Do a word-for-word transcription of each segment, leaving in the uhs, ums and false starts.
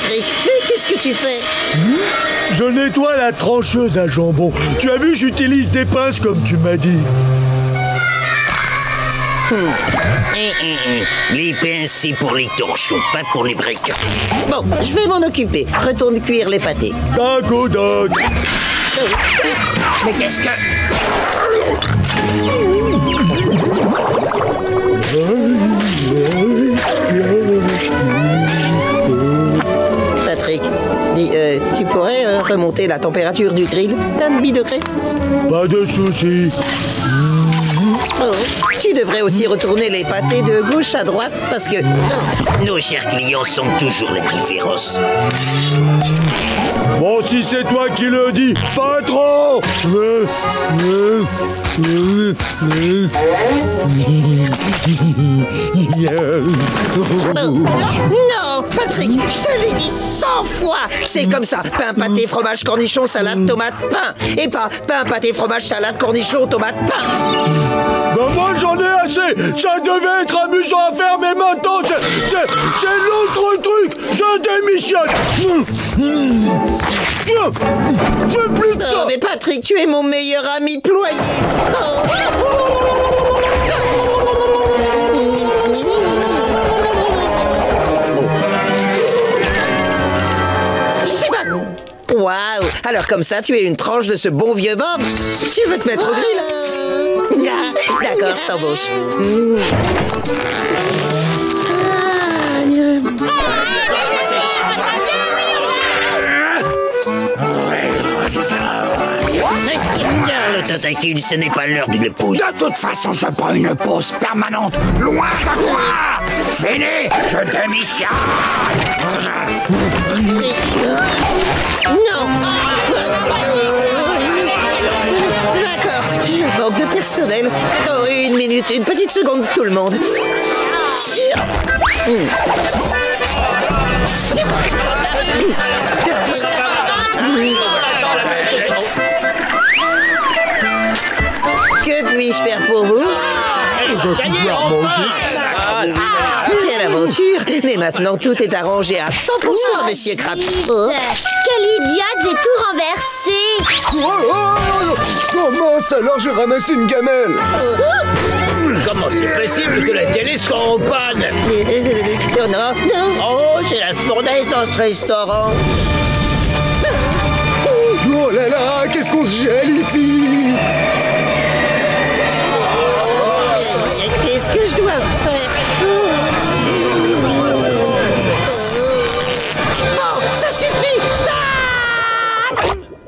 Patrick, mais qu'est-ce que tu fais? Je nettoie la trancheuse à jambon. Tu as vu, j'utilise des pinces comme tu m'as dit. Hum. Hum, hum, hum. Les pinces, c'est pour les torchons, pas pour les briques. Bon, je vais m'en occuper. Retourne cuire les pâtés. D'accord, Doc. Mais qu'est-ce que... Patrick, dis, euh, tu pourrais euh, remonter la température du grill d'un demi-degré? Pas de soucis. Oh, tu devrais aussi retourner les pâtés de gauche à droite parce que... Nos chers clients sentent toujours la différence. Bon, si c'est toi qui le dis, patron. Non, Patrick, je te l'ai dit cent fois. C'est comme ça. Pain, pâté, fromage, cornichon, salade, tomate, pain. Et pas pain, pâté, fromage, salade, cornichon, tomate, pain. Ben moi j'en ai assez. Ça devait être amusant à faire, mais maintenant c'est, c'est, c'est l'autre truc. Je démissionne. Je veux plus de ça. Oh, mais Patrick, tu es mon meilleur ami ployé. Oh. Waouh! Alors comme ça, tu es une tranche de ce bon vieux Bob. Tu veux te mettre au grill? Ah, d'accord, je t'embauche. Mmh. Le tentacule, ce n'est pas l'heure d'une pause. De toute façon, je prends une pause permanente. Loin de toi. Fini, je démissionne. Non. D'accord, je manque de personnel. Oh, une minute, une petite seconde, tout le monde. Que puis-je faire pour vous? Ça y est, enfin! Quelle aventure! Mais maintenant, tout est arrangé à cent pour cent, monsieur Krabs. Oh. Quelle idiote, j'ai tout renversé! Oh, oh, oh, oh mince, alors j'ai ramassé une gamelle! Comment c'est possible que la télé soit en panne? Non, non, non. Oh, c'est la fournaise dans ce restaurant! Oh là là, qu'est-ce qu'on se gèle ici? Qu'est-ce que je dois faire? Non, ça suffit! Stop!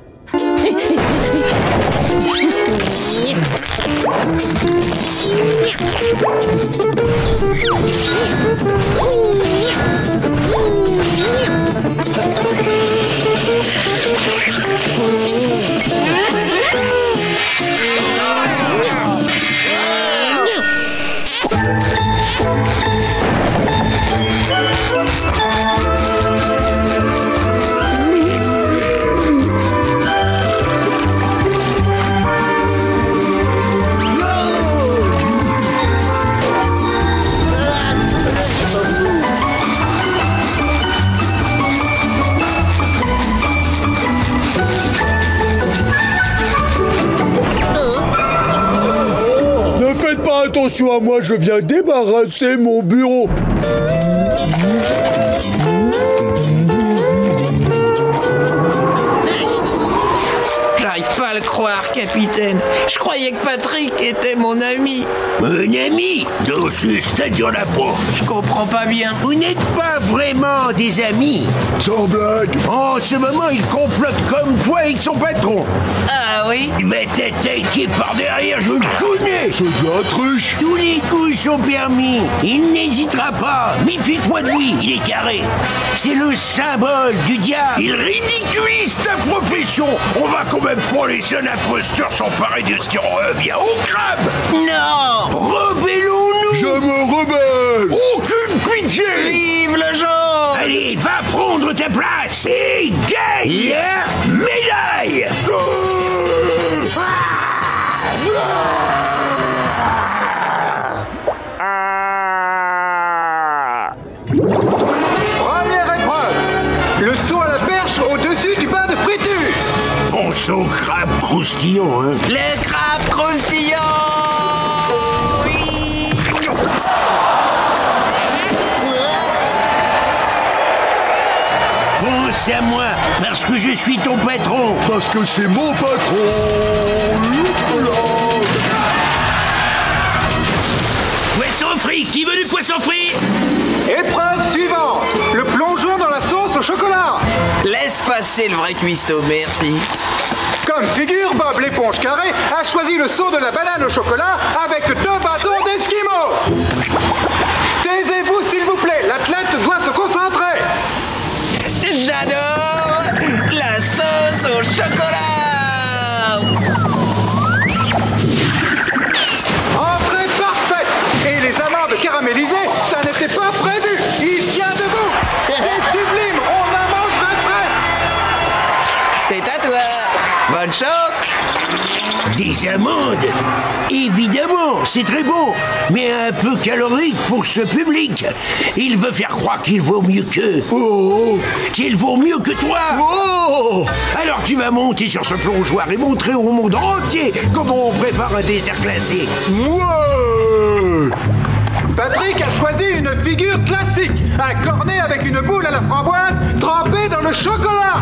Attention à moi, je viens débarrasser mon bureau. J'arrive pas à le croire, capitaine. Je croyais que Patrick était mon ami. Un ami? Non, juste dans la peau. Je comprends pas bien. Vous n'êtes pas vraiment des amis. Sans blague. En ce moment, il complote comme toi avec son patron. Ah oui? Il va t'attaquer par derrière, je le connais. C'est de la triche. Tous les coups sont permis. Il n'hésitera pas. Méfie-toi de lui, il est carré. C'est le symbole du diable. Il ridiculise ta profession. On va quand même pas laisser un imposteur s'emparer de ce qui revient au crabe. Non! Rebellons-nous. Je me rebelle. Aucune pitié. Vive le jaune! Allez, va prendre ta place et gagne la médaille. Première épreuve. Pense au crabe croustillant, hein. Le crabe croustillant. Oui. Oh, c'est à moi, parce que je suis ton patron. Parce que c'est mon patron. Poisson frit. Qui veut du poisson frit? Épreuve suivante. Le plongeon dans la sauce au chocolat. Laisse passer le vrai cuistot, merci. Comme figure, Bob l'éponge carrée a choisi le saut de la banane au chocolat avec deux bâtons d'esquimau. Taisez-vous s'il vous plaît, l'athlète doit se concentrer. J'adore la sauce au chocolat. Entrée parfaite. Et les amandes caramélisées, ça n'était pas prévu. Il tient debout. C'est sublime, on en mangerait presque. C'est à toi. Bonne chance. Des amandes? Évidemment, c'est très bon, mais un peu calorique pour ce public. Il veut faire croire qu'il vaut mieux qu'eux. Oh. Qu'il vaut mieux que toi. Oh. Alors tu vas monter sur ce plongeoir et montrer au monde entier comment on prépare un dessert glacé. Ouais. Patrick a choisi une figure classique. Un cornet avec une boule à la framboise trempée dans le chocolat.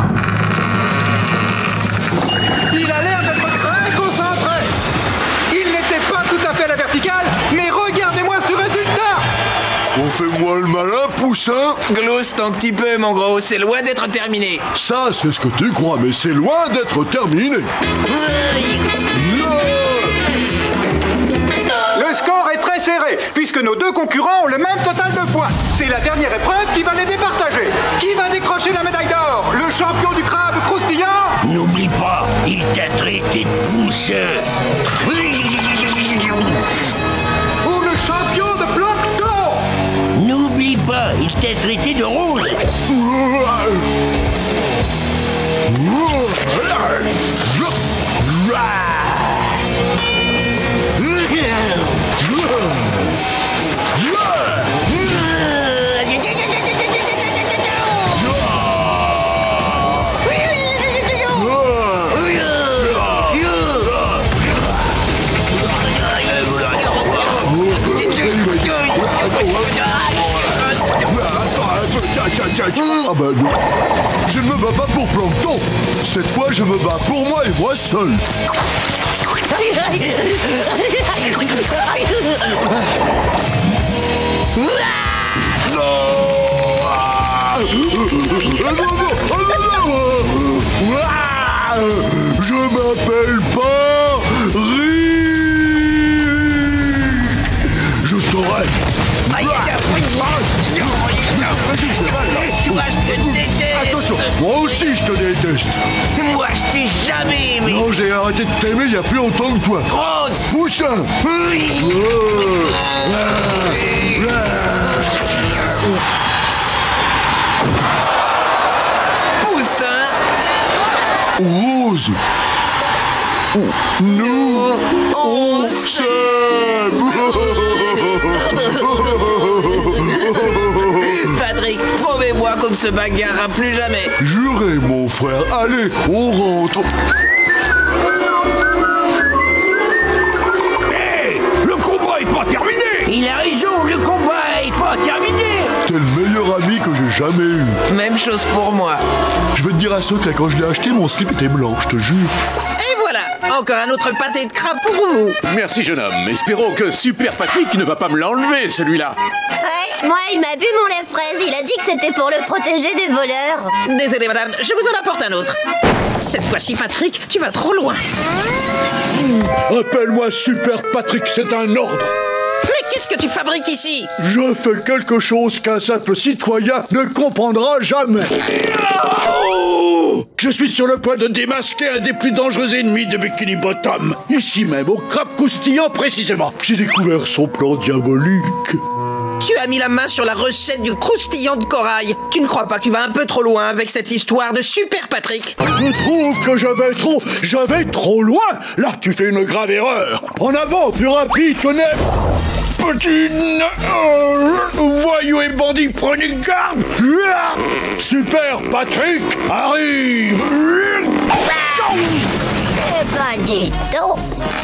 Il a l'air d'être très concentré. Il n'était pas tout à fait à la verticale, mais regardez-moi ce résultat. On fait moi le malin, poussin. Glousse tant que tu peux, mon gros, c'est loin d'être terminé. Ça, c'est ce que tu crois, mais c'est loin d'être terminé. Le score est très serré, puisque nos deux concurrents ont le même total de points. C'est la dernière épreuve qui va les départager. Qui va décrocher la médaille d'or? Le champion du crabe croustillant? N'oublie pas, il t'a traité de poussin. Ou le champion de plancton? N'oublie pas, il t'a traité de rose. Ah bah non. Je ne me bats pas pour Plancton. Cette fois, je me bats pour moi et moi seul. Non. Ah. Je m'appelle pas Rick. Je t'aurai. Toi, je te déteste. Attention, moi aussi je te déteste. Moi, je t'ai jamais aimé. Non, j'ai arrêté de t'aimer il y a plus longtemps que toi. Rose. Poussin. Oui. Poussin. Rose. Nous, on s'aime. Patrick, promets-moi qu'on ne se bagarrera plus jamais. Jurez, mon frère. Allez, on rentre. Hé, le combat est pas terminé. Il a raison, le combat est pas terminé. T'es le meilleur ami que j'ai jamais eu. Même chose pour moi. Je veux te dire un secret, quand je l'ai acheté, mon slip était blanc, je te jure. Et voilà, encore un autre pâté de crabe pour vous. Merci, jeune homme. Espérons que Super Patrick ne va pas me l'enlever, celui-là. Ouais, moi, il m'a bu mon lait fraise. Il a dit que c'était pour le protéger des voleurs. Désolé, madame, je vous en apporte un autre. Cette fois-ci, Patrick, tu vas trop loin. Appelle-moi Super Patrick, c'est un ordre. Mais qu'est-ce que tu fabriques ici? Je fais quelque chose qu'un simple citoyen ne comprendra jamais. Je suis sur le point de démasquer un des plus dangereux ennemis de Bikini Bottom. Ici même, au crabe croustillant précisément. J'ai découvert son plan diabolique. Tu as mis la main sur la recette du croustillant de corail. Tu ne crois pas que tu vas un peu trop loin avec cette histoire de Super Patrick? Je trouve que je vais trop, je vais trop loin. Là, tu fais une grave erreur. En avant, plus rapide, connais. Petit euh, voyou et bandit, prenez garde. Super Patrick arrive. dis donc.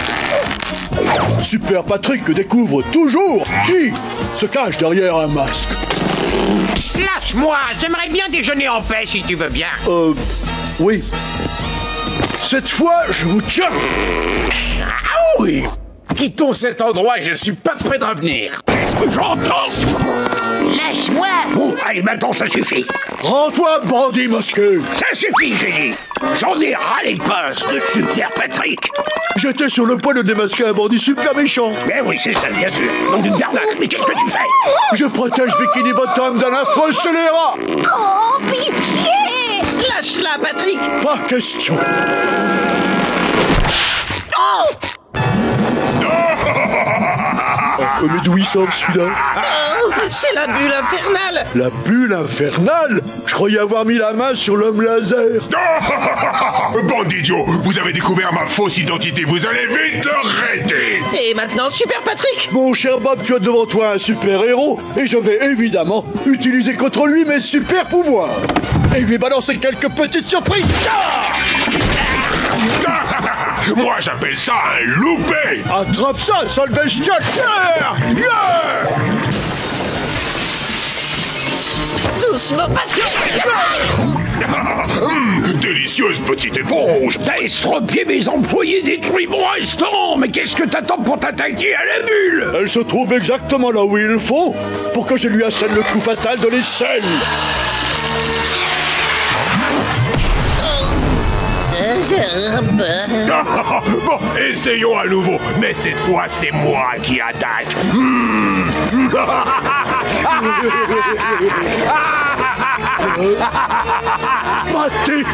Super Patrick découvre toujours qui se cache derrière un masque. Lâche-moi, j'aimerais bien déjeuner en paix si tu veux bien. Euh... Oui. Cette fois, je vous tiens. Ah oui. Quittons cet endroit, je suis pas prêt de revenir. Qu'est-ce que j'entends? Lâche-moi. Bon, allez, maintenant ça suffit. Rends-toi, bandit masqué. Ça suffit, j'ai dit. J'en ai ras les pinces de Super Patrick. J'étais sur le point de démasquer un bandit super méchant. Mais oui, c'est ça, bien sûr. Nom d'une garnaque, mais qu'est-ce que tu fais? Je protège Bikini Bottom d'un affreux scélérat. Oh, pitié! Lâche-la, Patrick. Pas question. Oh! Oh, mais d'où il sort celui-là? Oh, c'est la bulle infernale. La bulle infernale? Je croyais avoir mis la main sur l'homme laser. Bande d'idiots, vous avez découvert ma fausse identité, vous allez vite l'arrêter. Et maintenant, Super Patrick. Mon cher Bob, tu as devant toi un super-héros, et je vais évidemment utiliser contre lui mes super-pouvoirs. Et lui balancer quelques petites surprises. Moi, j'appelle ça un loupé. Attrape ça, sale bestiole. Yeah, yeah. Doucement, Patrick. Hum, délicieuse petite éponge. T'as estropié mes employés, détruit mon restaurant. Mais qu'est-ce que t'attends pour t'attaquer à la bulle? Elle se trouve exactement là où il faut pour que je lui assène le coup fatal de l'aisselle. Bon, essayons à nouveau, mais cette fois c'est moi qui attaque. Mmh. Battez.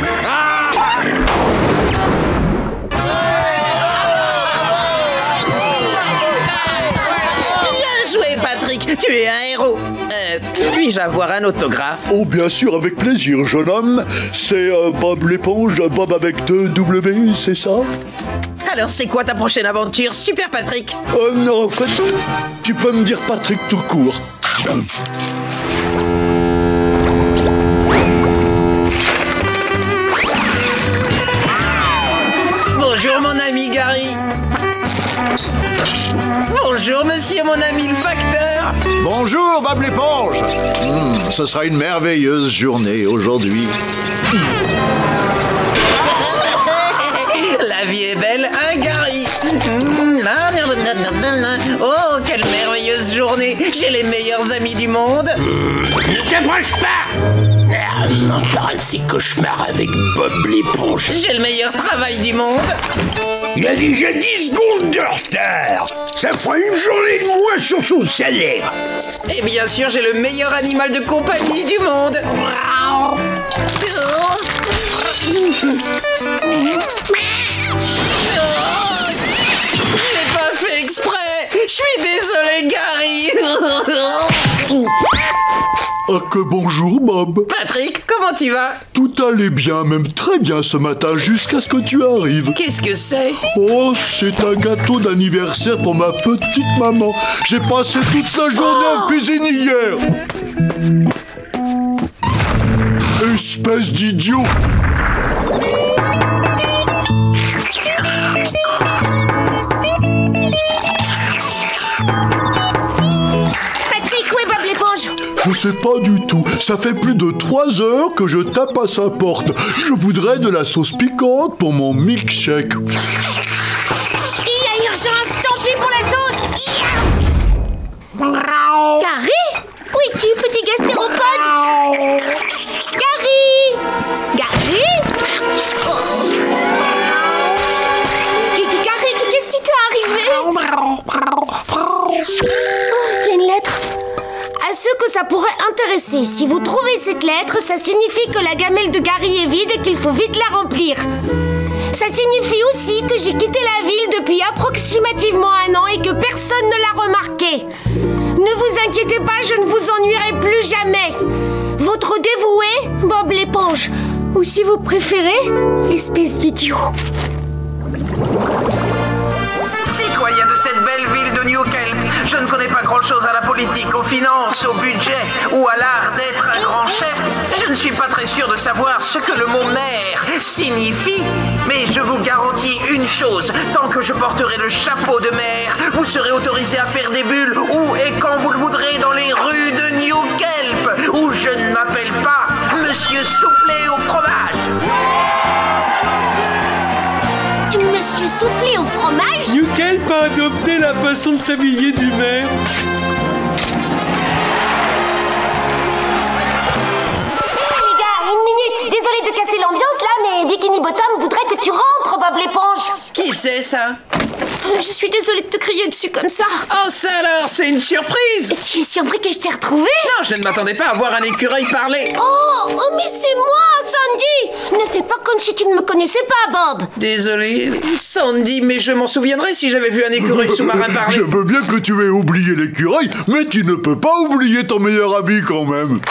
Bien joué, Patrick. Tu es un héros. Euh, puis-je avoir un autographe? Oh, bien sûr, avec plaisir, jeune homme. C'est euh, Bob l'éponge, Bob avec deux W, c'est ça? Alors, c'est quoi ta prochaine aventure, Super Patrick? Euh, non, en fait, tu peux me dire Patrick tout court. Bonjour, mon ami Gary. Bonjour, monsieur, mon ami le facteur. Bonjour, Bob l'éponge. Mmh, ce sera une merveilleuse journée aujourd'hui. La vie est belle, hein, Gary? Oh, quelle merveilleuse journée. J'ai les meilleurs amis du monde. Ne t'approche pas. Encore un de ces cauchemars avec Bob l'éponge. J'ai le meilleur travail du monde. Il a déjà dix secondes de retard. Ça fera une journée de moins sur son salaire. Et bien sûr, j'ai le meilleur animal de compagnie du monde. Je l'ai pas fait exprès. Je suis désolé, Gary. Ah que bonjour, Bob. Patrick, comment tu vas? Tout allait bien, même très bien ce matin, jusqu'à ce que tu arrives. Qu'est-ce que c'est? Oh, c'est un gâteau d'anniversaire pour ma petite maman. J'ai passé toute la journée oh en cuisine hier. Espèce d'idiot. Je sais pas du tout. Ça fait plus de trois heures que je tape à sa porte. Je voudrais de la sauce piquante pour mon milkshake. Il y a urgence. Tant pis pour la sauce. Gary? Où es-tu, petit gastéropode? Gary? Gary? Oh. Gary, qu'est-ce qui t'est arrivé? Oh, il y a une lettre. À ceux que ça pourrait intéresser, si vous trouvez cette lettre, ça signifie que la gamelle de Gary est vide et qu'il faut vite la remplir. Ça signifie aussi que j'ai quitté la ville depuis approximativement un an et que personne ne l'a remarqué. Ne vous inquiétez pas, je ne vous ennuierai plus jamais. Votre dévoué, Bob l'éponge. Ou si vous préférez, l'espèce d'idiot. Citoyens de cette belle ville de New Kelp, Je ne connais pas grand-chose à la politique, aux finances, au budget ou à l'art d'être un grand chef. Je ne suis pas très sûr de savoir ce que le mot maire signifie. Mais je vous garantis une chose, tant que je porterai le chapeau de maire, vous serez autorisé à faire des bulles où et quand vous le voudrez dans les rues de New Kelp, où je ne m'appelle pas Monsieur Soufflé au fromage. Monsieur Soufflé au fromage? New Kelp a adopté la façon de s'habiller du maire. Les gars, une minute. Désolée de casser l'ambiance là, mais Bikini Bottom voudrait que tu rentres, Bob l'éponge. Qui c'est ça? Je suis désolée de te crier dessus comme ça. Oh ça alors, c'est une surprise. Et tu es surpris que je t'ai retrouvé? Non, je ne m'attendais pas à voir un écureuil parler. Oh, oh mais c'est moi, Sandy. Ne fais pas comme si tu ne me connaissais pas, Bob. Désolé, Sandy, mais je m'en souviendrai si j'avais vu un écureuil sous-marin parler. Je veux bien que tu aies oublié l'écureuil, mais tu ne peux pas oublier ton meilleur ami quand même.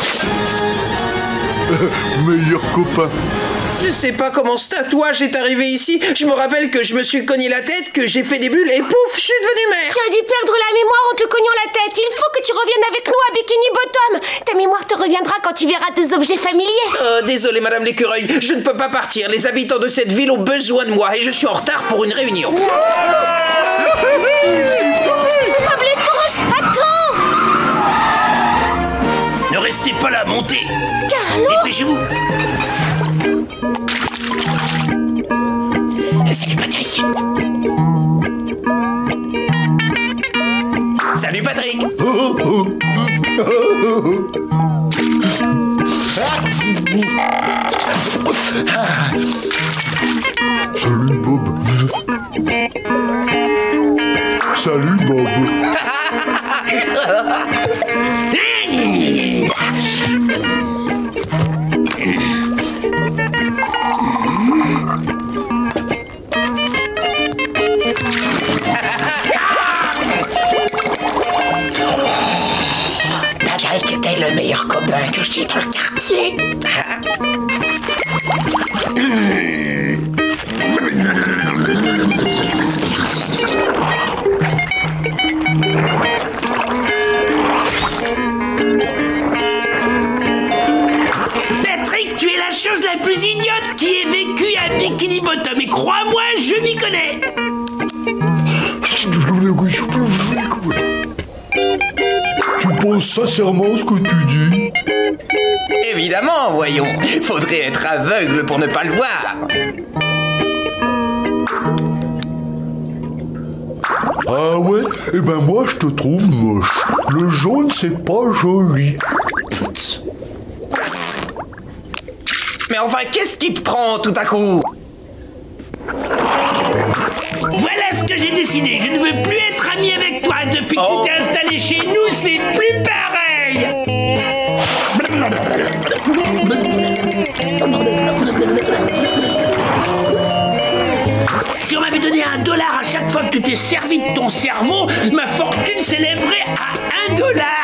Meilleur copain. Je sais pas comment ce tatouage est arrivé ici. Je me rappelle que je me suis cogné la tête, que j'ai fait des bulles et pouf, je suis devenu maire. Tu as dû perdre la mémoire en te cognant la tête. Il faut que tu reviennes avec nous à Bikini Bottom. Ta mémoire te reviendra quand tu verras tes objets familiers. Oh, désolé, Madame l'écureuil. Je ne peux pas partir. Les habitants de cette ville ont besoin de moi et je suis en retard pour une réunion. Bob l'éponge, attends. Ne restez pas là, montez. Carlo. Dépêchez-vous. Salut Patrick. Salut Patrick. Salut Bob. Salut Bob. Patrick était le meilleur copain que j'ai dans le quartier. Patrick, tu es la chose la plus idiote qui ait vécu à Bikini Bottom. Et crois-moi, je m'y connais. Tu penses sincèrement ce que tu dis? Évidemment, voyons. Faudrait être aveugle pour ne pas le voir. Ah ouais? Eh ben moi je te trouve moche. Le jaune c'est pas joli. Mais enfin, qu'est-ce qui te prend tout à coup? Voilà ce que j'ai décidé. Je ne veux plus être ami avec toi. Depuis que Oh. tu t'es installé chez nous, c'est plus pareil. Si on m'avait donné un dollar à chaque fois que tu t'es servi de ton cerveau, ma fortune s'élèverait à un dollar.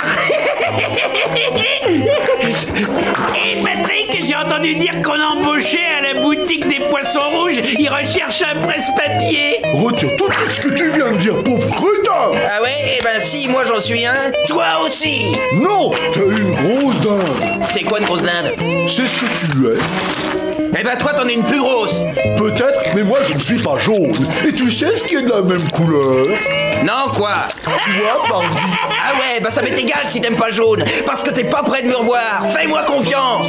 Et Patrick, j'ai entendu dire qu'on embauchait à la boutique des poissons rouges. Ils recherchent un presse-papier. Retire tout de suite ce que tu viens de dire, pauvre crétin! Ah ouais? Eh ben si, moi j'en suis un. Toi aussi. Non! T'es une grosse dinde! C'est quoi une grosse dinde? C'est ce que tu es. Eh ben toi t'en es une plus grosse. Peut-être, mais moi je ne suis pas jaune. Et tu sais ce qui est de la même couleur? Non quoi? Tu vois, Barbie? Ah ouais, bah ça m'est égal si t'aimes pas le jaune. Parce que t'es pas prêt de me revoir. Fais-moi confiance.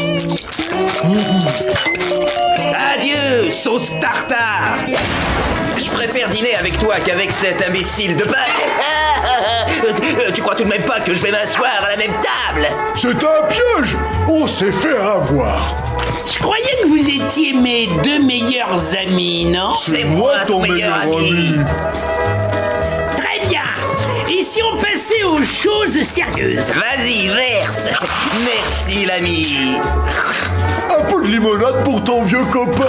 Adieu, sauce tartare. Je préfère dîner avec toi qu'avec cet imbécile de pain. Tu crois tout de même pas que je vais m'asseoir à la même table? C'est un piège! On s'est fait avoir! Je croyais que vous étiez mes deux meilleurs amis, non? C'est moi ton meilleur ami. Très bien. Et si on passait aux choses sérieuses? Vas-y, verse. Merci l'ami. Un peu de limonade pour ton vieux copain?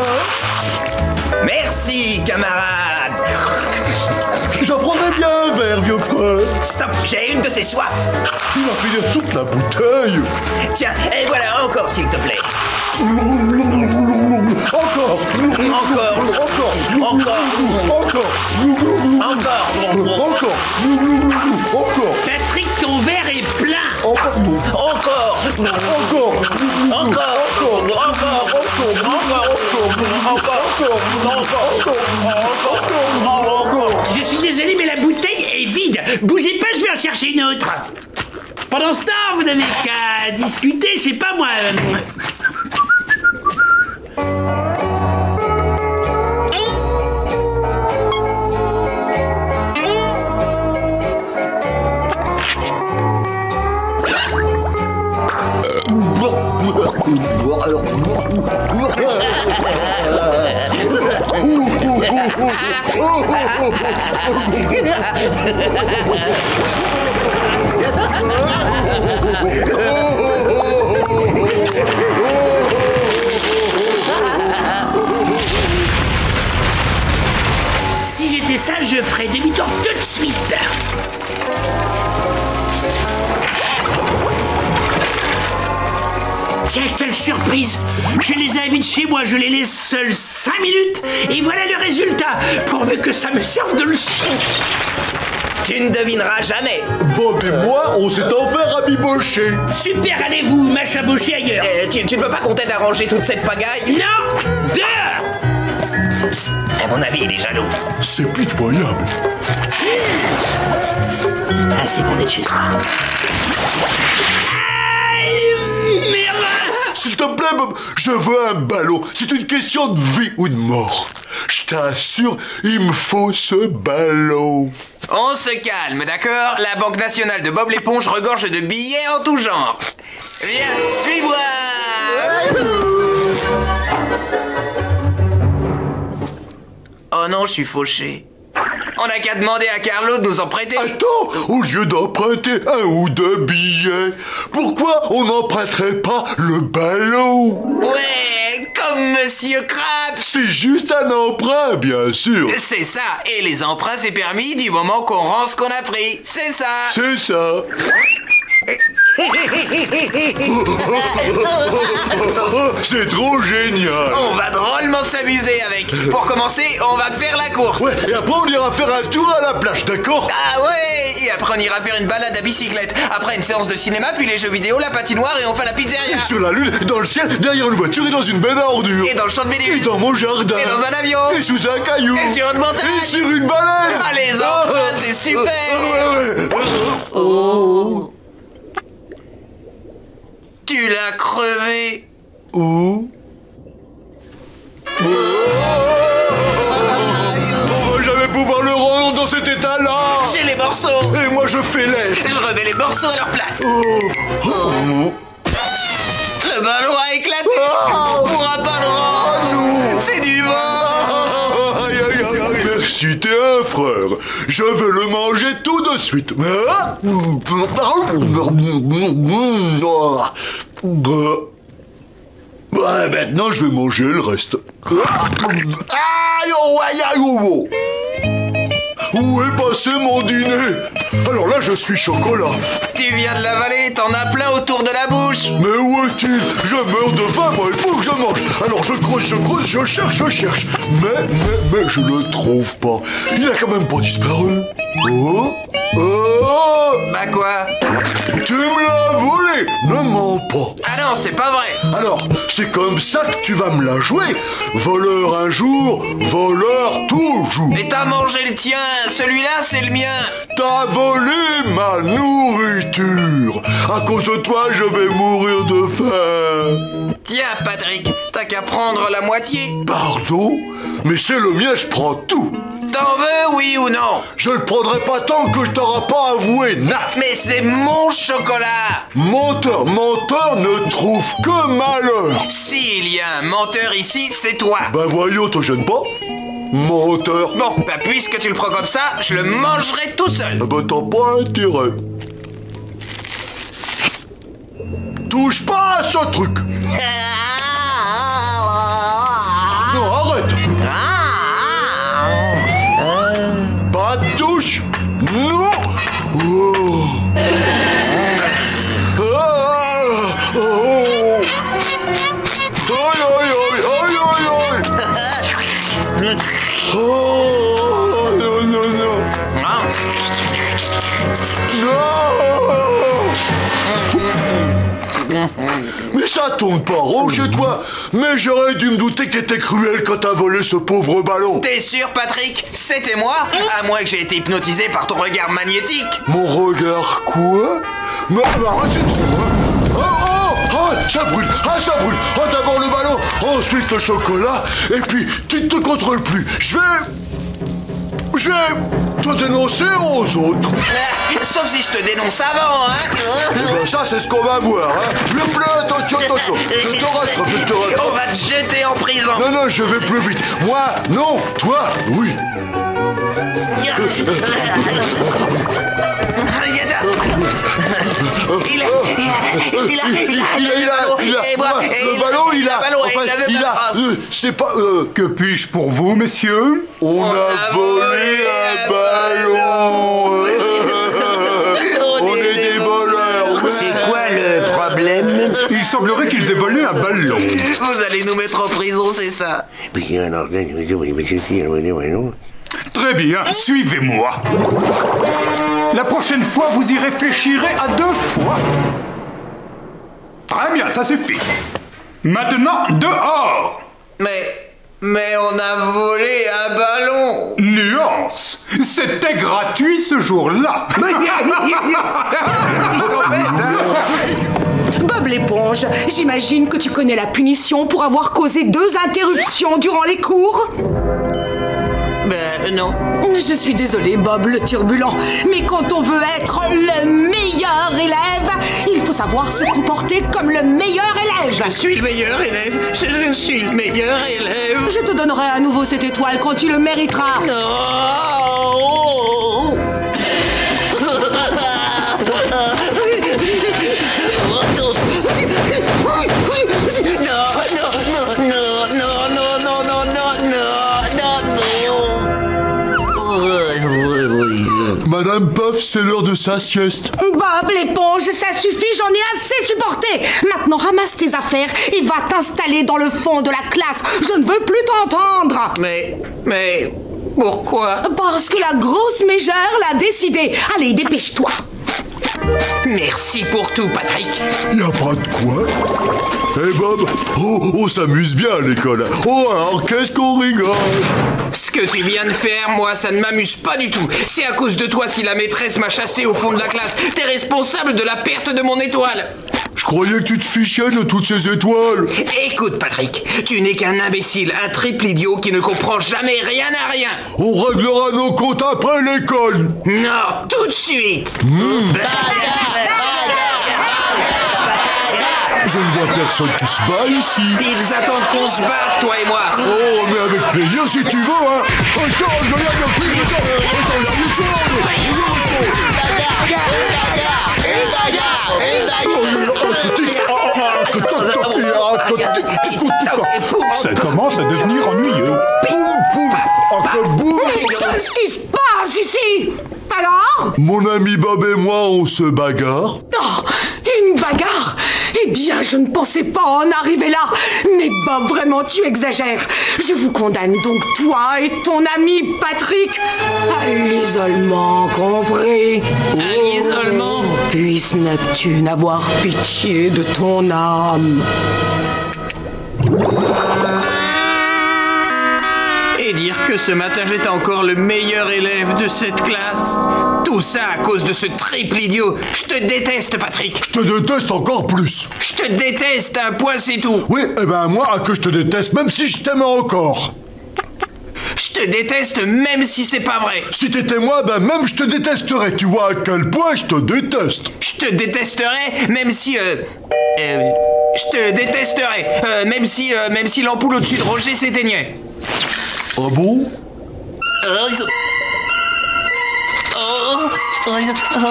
Merci camarade. J'apprendrais bien un verre, vieux frère. Stop, j'ai une de ces soifs. Il va finir toute la bouteille. Tiens, et voilà, encore s'il te plaît. Encore. Encore. Encore. Encore. Encore. Encore. Encore. Encore. Encore. Encore, encore, encore, encore, encore. Je suis désolé, mais la bouteille est vide. Bougez pas, je vais en chercher une autre. Pendant ce temps, vous n'avez qu'à discuter, je sais pas moi. Si j'étais sage, je ferais demi-tour tout de suite. Tiens, quelle surprise! Je les invite chez moi, je les laisse seuls cinq minutes, et voilà le résultat, pourvu que ça me serve de leçon. Tu ne devineras jamais. Bob et moi, on s'est enfin rabiboché. Super, allez-vous m'achabocher ailleurs. Eh, tu, tu ne veux pas qu'on t'aide à ranger toute cette pagaille? Non! Dehors! Psst, à mon avis, il est jaloux. C'est pitoyable. Ah, c'est bon d'être chez toi. Merde! S'il te plaît, Bob, je veux un ballon. C'est une question de vie ou de mort. Je t'assure, il me faut ce ballon. On se calme, d'accord? La Banque nationale de Bob l'éponge regorge de billets en tout genre. Viens, suis-moi! Oh non, je suis fauché. On n'a qu'à demander à Carlo de nous en prêter. Attends, au lieu d'emprunter un ou deux billets, pourquoi on n'emprunterait pas le ballon? Ouais, comme Monsieur Krabs. C'est juste un emprunt, bien sûr. C'est ça, et les emprunts c'est permis du moment qu'on rend ce qu'on a pris. C'est ça. C'est ça. C'est trop génial. On va drôlement s'amuser avec. Pour commencer, on va faire la course. Ouais, et après on ira faire un tour à la plage, d'accord? Ah ouais. Et après on ira faire une balade à bicyclette. Après une séance de cinéma, puis les jeux vidéo, la patinoire et on fait la pizzeria. Et sur la lune, dans le ciel, derrière une voiture et dans une benne à ordures. Et dans le champ de Vénus. Et dans mon jardin. Et dans un avion. Et sous un caillou. Et sur une montagne. Et sur une baleine. Ah les enfants, c'est super. Ouais, ouais. Oh. Tu l'as crevé. Oh. Oh. On va jamais pouvoir le rendre dans cet état-là. J'ai les morceaux. Et moi je fais l'air. Je remets les morceaux à leur place. Oh. Oh. Le ballon a éclaté. Oh. On pourra pas le rendre. C'est du vent. Aïe, aïe, aïe, aïe. Merci, t'es un frère. Je vais le manger tout de suite. Ouais, maintenant je vais manger le reste. Aïe, oh, aïe, aïe, oh, oh. Où est passé mon dîner? Alors là, je suis chocolat. Tu viens de l'avaler, t'en as plein autour de la bouche. Mais où est-il? Je meurs de faim, moi, il faut que je mange. Alors je creuse, je creuse, je cherche, je cherche. Mais, mais, mais je le trouve pas. Il a quand même pas disparu. Oh, oh. Bah quoi? Tu me l'as volé. Ne mens pas. Ah non, c'est pas vrai. Alors, c'est comme ça que tu vas me la jouer. Voleur un jour, voleur toujours. Et t'as mangé le tien, celui-là c'est le mien. T'as volé ma nourriture. À cause de toi, je vais mourir de faim. Tiens, Patrick, t'as qu'à prendre la moitié. Pardon? Mais c'est le mien, je prends tout. T'en veux, oui ou non? Je le prendrai pas tant que je t'aurai pas avoué, Nat. Mais c'est mon chocolat. Menteur, menteur ne trouve que malheur. S'il y a un menteur ici, c'est toi. Bah voyons, te gêne pas. Menteur. Bon, bah puisque tu le prends comme ça, je le mangerai tout seul. Ah bah t'as pas intérêt. Touche pas à ce truc. Non, arrête. Pas de touche. Non. Oh. Ah. Oh. Aïe, aïe, aïe, aïe, aïe, aïe. Oh, non, non, non. Non. Mais ça tourne pas rond chez toi. Mais j'aurais dû me douter que t'étais cruel quand t'as volé ce pauvre ballon. T'es sûr, Patrick? C'était moi? À moins que j'ai été hypnotisé par ton regard magnétique. Mon regard quoi? Mais arrête, c'est trop, hein. Oh, oh, oh, ça brûle, ah, ça brûle. Oh, d'abord le ballon, ensuite le chocolat, et puis tu ne te contrôles plus. Je vais... Je vais te dénoncer aux autres. Ah, sauf si je te dénonce avant, hein. Eh ben ça, c'est ce qu'on va voir, hein. Le bleu, attention, attention. Je te rattrape, je te rattrape. On va te jeter en prison. Non, non, je vais plus vite. Moi, non. Toi, oui. Il a, il a, il a, il a, il a, il a, le ballon, il a, enfin, il a, c'est pas, euh... Que puis-je pour vous, messieurs? On a volé un ballon. On est des voleurs. C'est quoi le problème? Il semblerait qu'ils aient volé un ballon. Vous allez nous mettre en prison, c'est ça? Très bien, suivez-moi. La prochaine fois, vous y réfléchirez à deux fois. Très bien, ça suffit. Maintenant, dehors. Mais... Mais on a volé un ballon. Nuance. C'était gratuit ce jour-là. Bob l'éponge, j'imagine que tu connais la punition pour avoir causé deux interruptions durant les cours. Ben non. Je suis désolée, Bob le turbulent, mais quand on veut être le meilleur élève, il faut savoir se comporter comme le meilleur élève. Je suis le meilleur élève. Je, je suis le meilleur élève. Je te donnerai à nouveau cette étoile quand tu le mériteras. Non. Madame Puff, c'est l'heure de sa sieste. Bob l'éponge, ça suffit, j'en ai assez supporté. Maintenant, ramasse tes affaires et va t'installer dans le fond de la classe. Je ne veux plus t'entendre. Mais, mais, pourquoi? Parce que la grosse mégère l'a décidé. Allez, dépêche-toi. Merci pour tout, Patrick. Y a pas de quoi. Hé hey Bob, oh, on s'amuse bien à l'école. Oh, alors qu'est-ce qu'on rigole? Ce que tu viens de faire, moi, ça ne m'amuse pas du tout. C'est à cause de toi si la maîtresse m'a chassé au fond de la classe. T'es responsable de la perte de mon étoile. Je croyais que tu te fichais de toutes ces étoiles. Écoute, Patrick, tu n'es qu'un imbécile, un triple idiot qui ne comprend jamais rien à rien. On réglera nos comptes après l'école. Non, tout de suite. Mmh. Je ne vois personne qui se bat ici. Ils attendent qu'on se batte, toi et moi. Oh, mais avec plaisir si tu veux, hein. Oh, change, regarde, Ça commence à devenir ennuyeux. Poum, poum. Qu'est-ce qui se passe ici? Alors? Mon ami Bob et moi, on se bagarre. Oh, une bagarre? Eh bien, je ne pensais pas en arriver là. Mais Bob, vraiment, tu exagères. Je vous condamne donc, toi et ton ami Patrick, à l'isolement, compris? À l'isolement? Puisse Neptune avoir pitié de ton âme. Et dire que ce matin j'étais encore le meilleur élève de cette classe. Tout ça à cause de ce triple idiot. Je te déteste, Patrick. Je te déteste encore plus. Je te déteste, un point c'est tout. Oui, et eh ben moi, que je te déteste, même si je t'aime encore. Je te déteste même si c'est pas vrai. Si t'étais moi, ben même je te détesterais. Tu vois à quel point je te déteste. Je te détesterais même si... Euh, euh, je te détesterais euh, même si, euh, même si l'ampoule au-dessus de Roger s'éteignait. Ah bon? Oh, oh, oh, oh,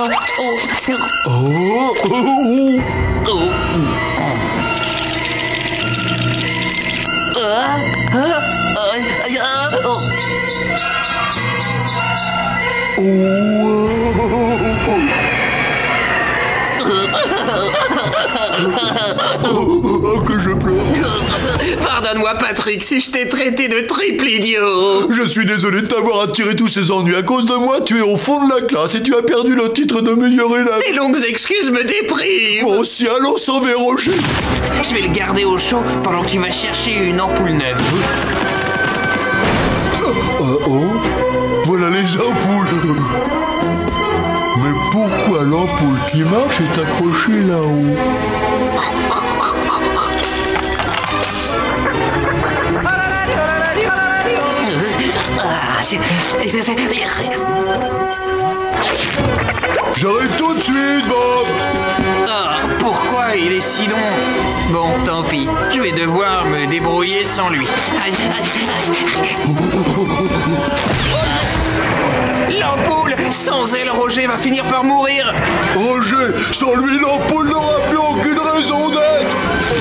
oh, oh. Oh, que je pleure. Pardonne-moi, Patrick, si je t'ai traité de triple idiot. Je suis désolé de t'avoir attiré tous ces ennuis. À cause de moi, tu es au fond de la classe et tu as perdu le titre de meilleur élève. Tes longues excuses me dépriment. Moi aussi, allons sauver Roger. Je vais le garder au chaud pendant que tu vas chercher une ampoule neuve. Oh, oh, voilà les ampoules. Mais pourquoi l'ampoule qui marche est accrochée là-haut? J'arrive tout de suite, Bob. Ah, pourquoi il est si long? Bon, tant pis. Je vais devoir me débrouiller sans lui. L'ampoule! Sans elle, Roger va finir par mourir. Roger, sans lui, l'ampoule n'aura plus aucune raison d'être.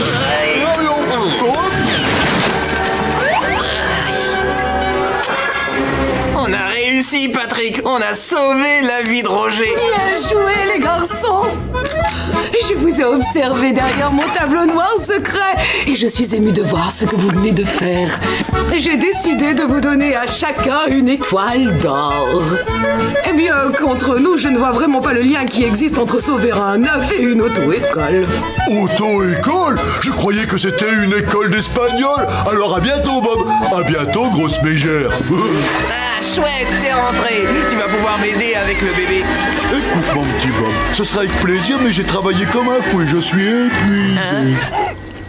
On a réussi, Patrick. On a sauvé la vie de Roger. Bien joué, les garçons. Je vous ai observé derrière mon tableau noir secret et je suis émue de voir ce que vous venez de faire. J'ai décidé de vous donner à chacun une étoile d'or. Eh bien, contre nous, je ne vois vraiment pas le lien qui existe entre sauver un œuf et une auto-école. Auto-école? Je croyais que c'était une école d'espagnol. Alors à bientôt, Bob. À bientôt, grosse mégère. Ah, chouette, t'es rentré. Tu vas pouvoir m'aider avec le bébé. Écoute, mon petit Bob, ce sera avec plaisir, mais j'ai travaillé comme un fou et je suis épuisé. Hein?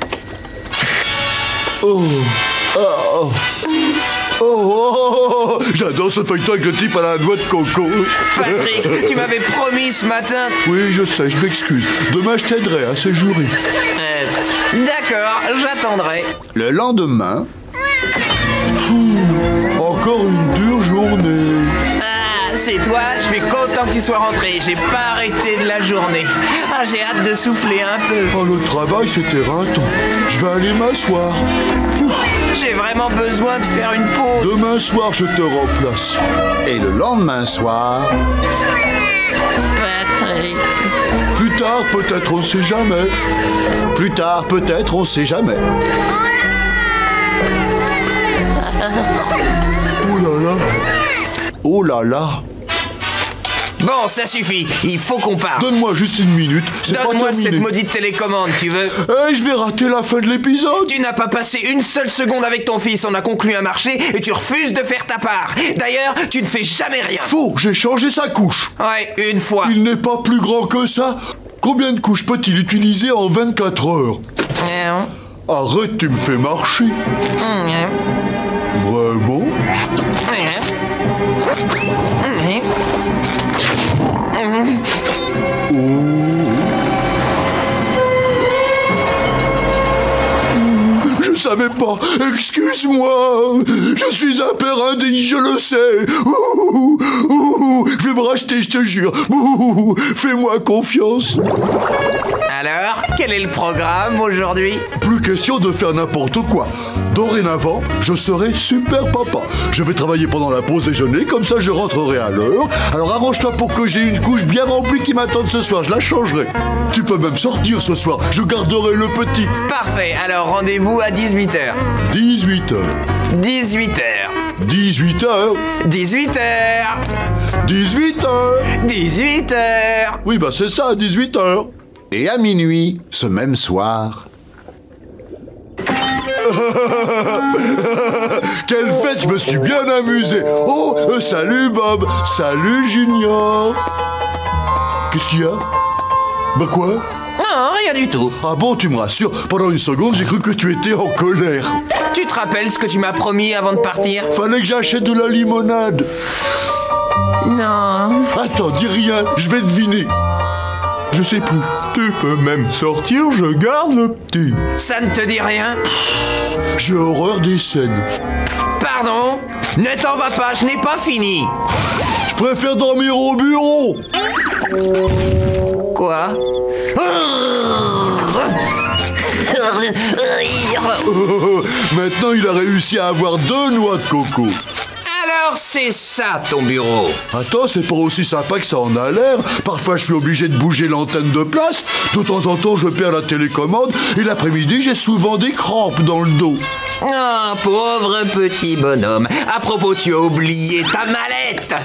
Oh. Oh. Oh. Oh, oh, oh. J'adore ce feuilleton avec le type à la noix de coco. Patrick, tu m'avais promis ce matin. Oui, je sais, je m'excuse. Demain, je t'aiderai à séjourner. Euh, D'accord, j'attendrai. Le lendemain... Pfff, encore une dure journée. Ah, c'est toi, je suis content que tu sois rentré. J'ai pas arrêté de la journée. Ah, j'ai hâte de souffler un peu. Oh, le travail, c'était éreintant. Je vais aller m'asseoir. J'ai vraiment besoin de faire une pause. Demain soir, je te remplace. Et le lendemain soir... Patrick... Plus tard, peut-être, on sait jamais. Plus tard, peut-être, on sait jamais. Oh là là. Oh là là. Bon, ça suffit, il faut qu'on parle. Donne-moi juste une minute, c'est pas Donne-moi terminé. cette maudite télécommande, tu veux? Eh, je vais rater la fin de l'épisode. Tu n'as pas passé une seule seconde avec ton fils, on a conclu un marché et tu refuses de faire ta part. D'ailleurs, tu ne fais jamais rien. Faux, j'ai changé sa couche. Ouais, une fois. Il n'est pas plus grand que ça. Combien de couches peut-il utiliser en vingt-quatre heures? Mmh. Arrête, tu me fais marcher. Mmh. Vraiment? Mmh. Mmh. Oh. Je savais pas. Excuse-moi. Je suis un père indigne, je le sais. Ouh, ouh, je vais me racheter, je te jure. Ouh, fais-moi confiance. Alors, quel est le programme aujourd'hui? Plus question de faire n'importe quoi. Dorénavant, je serai super papa. Je vais travailler pendant la pause déjeuner, comme ça je rentrerai à l'heure. Alors arrange-toi pour que j'ai une couche bien remplie qui m'attende ce soir, je la changerai. Tu peux même sortir ce soir, je garderai le petit. Parfait, alors rendez-vous à dix-huit heures. dix-huit heures. dix-huit heures. dix-huit heures. dix-huit heures. dix-huit heures. dix-huit heures. Oui, bah c'est ça, dix-huit heures. Et à minuit, ce même soir... Quelle fête, je me suis bien amusé. Oh, euh, salut Bob. Salut Junior. Qu'est-ce qu'il y a? Bah quoi? Non, rien du tout. Ah bon, tu me rassures. Pendant une seconde, j'ai cru que tu étais en colère. Tu te rappelles ce que tu m'as promis avant de partir? Fallait que j'achète de la limonade. Non. Attends, dis rien, je vais deviner. Je sais plus. Tu peux même sortir, je garde le petit. Ça ne te dit rien? J'ai horreur des scènes. Pardon? Ne t'en va pas, je n'ai pas fini. Je préfère dormir au bureau. Quoi? Maintenant, il a réussi à avoir deux noix de coco. Alors, Alors c'est ça ton bureau? Attends, c'est pas aussi sympa que ça en a l'air. Parfois, je suis obligé de bouger l'antenne de place. De temps en temps, je perds la télécommande. Et l'après-midi, j'ai souvent des crampes dans le dos. Ah, pauvre petit bonhomme. À propos, tu as oublié ta mallette.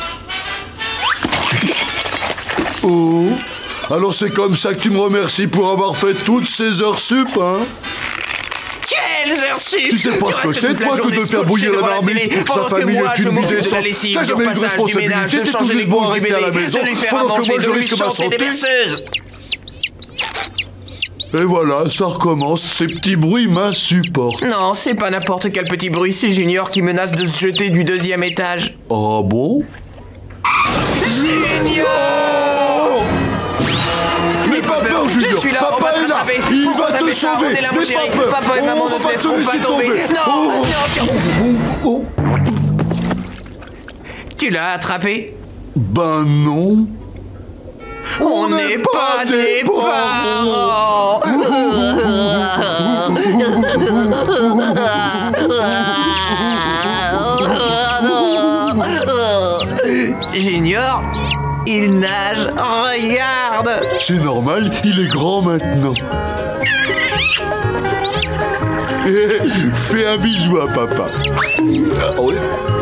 Oh, alors c'est comme ça que tu me remercies pour avoir fait toutes ces heures sup, hein? Quelles heures sup? Tu sais pas ce que c'est, toi, que de faire bouillir la marmite pour que sa famille ait une vie décente. T'as jamais eu de responsabilité, t'es tout juste bon à rester à la maison, pendant que moi je risque ma santé. Et voilà, ça recommence, ces petits bruits m'insupportent. Non, c'est pas n'importe quel petit bruit, c'est Junior qui menace de se jeter du deuxième étage. Ah bon? Junior! N'aie pas peur, Junior! Je suis là, Papa on va te est là! rattraper. Il Pourquoi va t'as te fait ça? sauver! On est là, mon N'aie chéri. pas peur! Papa et Oh, maman on ne va te pas te laisseront pas laisser tomber. tomber. Non, Oh. non, Oh, oh. tu l'as attrapé? Ben non. On n'est pas des parents. Junior, il nage. Regarde. C'est normal, il est grand maintenant. Fais un bisou à papa. Ah, ouais.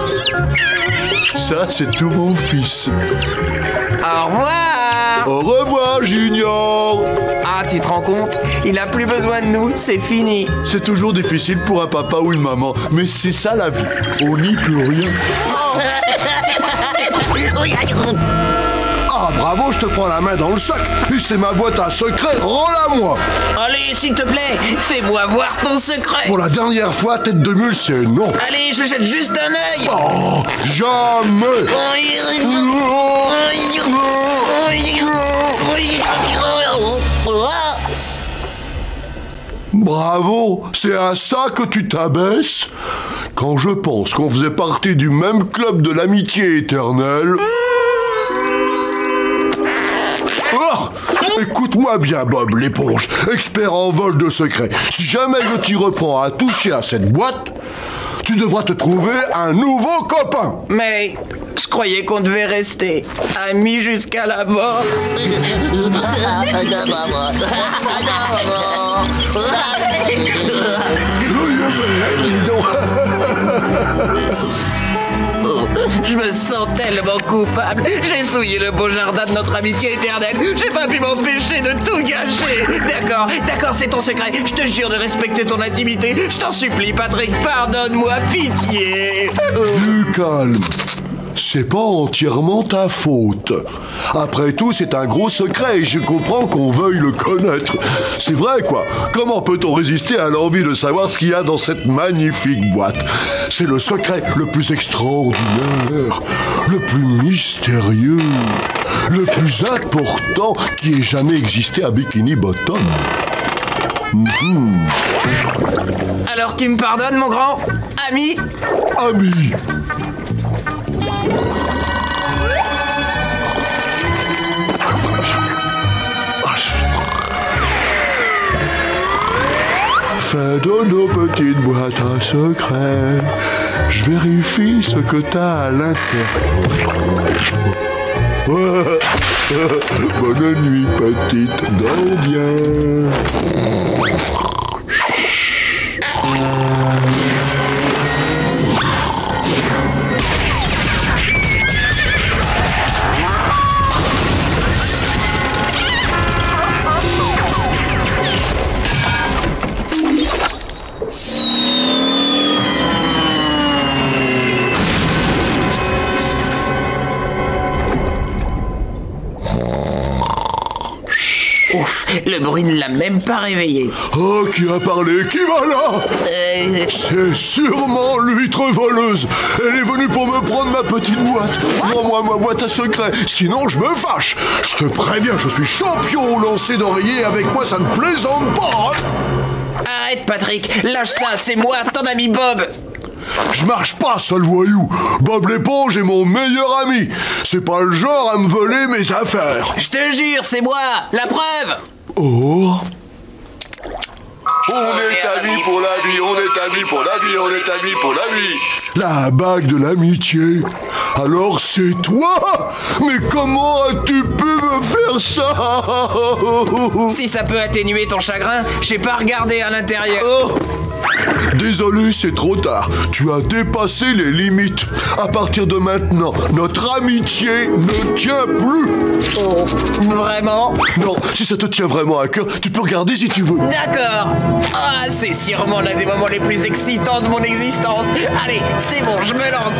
Ça, c'est tout mon fils. Au revoir. Au revoir, Junior. Ah, tu te rends compte? Il a plus besoin de nous, c'est fini. C'est toujours difficile pour un papa ou une maman, mais c'est ça la vie. On n'y peut rien. Ah, bravo, je te prends la main dans le sac. Et c'est ma boîte à secret, rends-la-moi. Allez, s'il te plaît, fais-moi voir ton secret. Pour la dernière fois, tête de mule, c'est non. Allez, je jette juste un œil. Oh, jamais. Bravo, c'est à ça que tu t'abaisses? Quand je pense qu'on faisait partie du même club de l'amitié éternelle... Oh, écoute-moi bien, Bob l'éponge, expert en vol de secrets. Si jamais je t'y reprends à toucher à cette boîte, tu devras te trouver un nouveau copain. Mais je croyais qu'on devait rester amis jusqu'à la mort. Dis donc. Oh, je me sens tellement coupable. J'ai souillé le beau jardin de notre amitié éternelle. J'ai pas pu m'empêcher de tout gâcher. D'accord, d'accord, c'est ton secret. Je te jure de respecter ton intimité. Je t'en supplie, Patrick, pardonne-moi, pitié. Du calme. C'est pas entièrement ta faute. Après tout, c'est un gros secret et je comprends qu'on veuille le connaître. C'est vrai, quoi. Comment peut-on résister à l'envie de savoir ce qu'il y a dans cette magnifique boîte? C'est le secret le plus extraordinaire, le plus mystérieux, le plus important qui ait jamais existé à Bikini Bottom. Mm-hmm. Alors tu me pardonnes, mon grand ami? Ami. Fais de nos petites boîtes à secrets, je vérifie ce que t'as à l'intérieur. Bonne nuit, petite, dors bien. Ouf, le bruit ne l'a même pas réveillé. Oh, qui a parlé? Qui va là? Euh... C'est sûrement l'huître voleuse. Elle est venue pour me prendre ma petite boîte. Rends-moi ma boîte à secret, sinon je me fâche. Je te préviens, je suis champion au lancer d'oreiller. Avec moi, ça ne plaisante pas. Hein. Arrête, Patrick. Lâche ça, c'est moi, ton ami Bob. Je marche pas, seul voyou. Bob l'éponge est mon meilleur ami. C'est pas le genre à me voler mes affaires. Je te jure, c'est moi. La preuve. Oh. On est amis pour la vie, on est amis pour la vie, on est amis pour la vie. La bague de l'amitié. Alors c'est toi? Mais comment as-tu pu me faire ça? Si ça peut atténuer ton chagrin, j'ai pas regardé à l'intérieur. Oh. Désolé, c'est trop tard. Tu as dépassé les limites. À partir de maintenant, notre amitié ne tient plus. Oh, vraiment? Non, si ça te tient vraiment à cœur, tu peux regarder si tu veux. D'accord. Ah, c'est sûrement l'un des moments les plus excitants de mon existence. Allez, c'est bon, je me lance.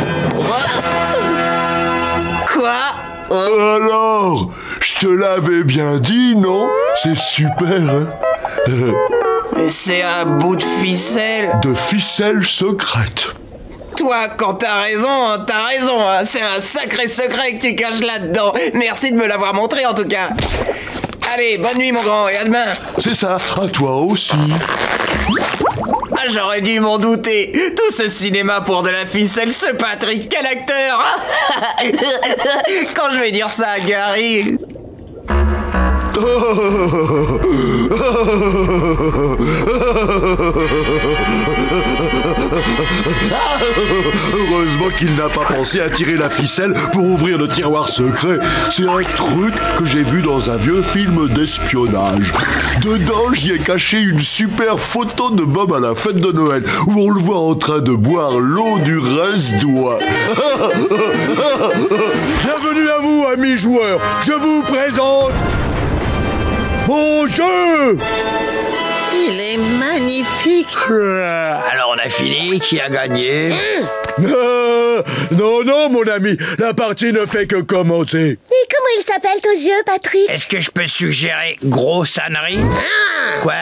Quoi? Alors, je te l'avais bien dit, non? C'est super, hein? euh... Mais c'est un bout de ficelle. De ficelle secrète. Toi, quand t'as raison, t'as raison. Hein. C'est un sacré secret que tu caches là-dedans. Merci de me l'avoir montré, en tout cas. Allez, bonne nuit, mon grand, et à demain. C'est ça, à toi aussi. Ah, j'aurais dû m'en douter. Tout ce cinéma pour de la ficelle, ce Patrick, quel acteur. Quand je vais dire ça à Gary... Heureusement qu'il n'a pas pensé à tirer la ficelle pour ouvrir le tiroir secret. C'est un truc que j'ai vu dans un vieux film d'espionnage. Dedans, j'y ai caché une super photo de Bob à la fête de Noël, où on le voit en train de boire l'eau du reste-doigt. Bienvenue à vous, amis joueurs. Je vous présente... mon jeu! Il est magnifique. Alors on a fini, qui a gagné? euh, Non, non, mon ami, la partie ne fait que commencer. Et comment il s'appelle ton jeu, Patrick? Est-ce que je peux suggérer grosse ânerie? Ah! Quoi?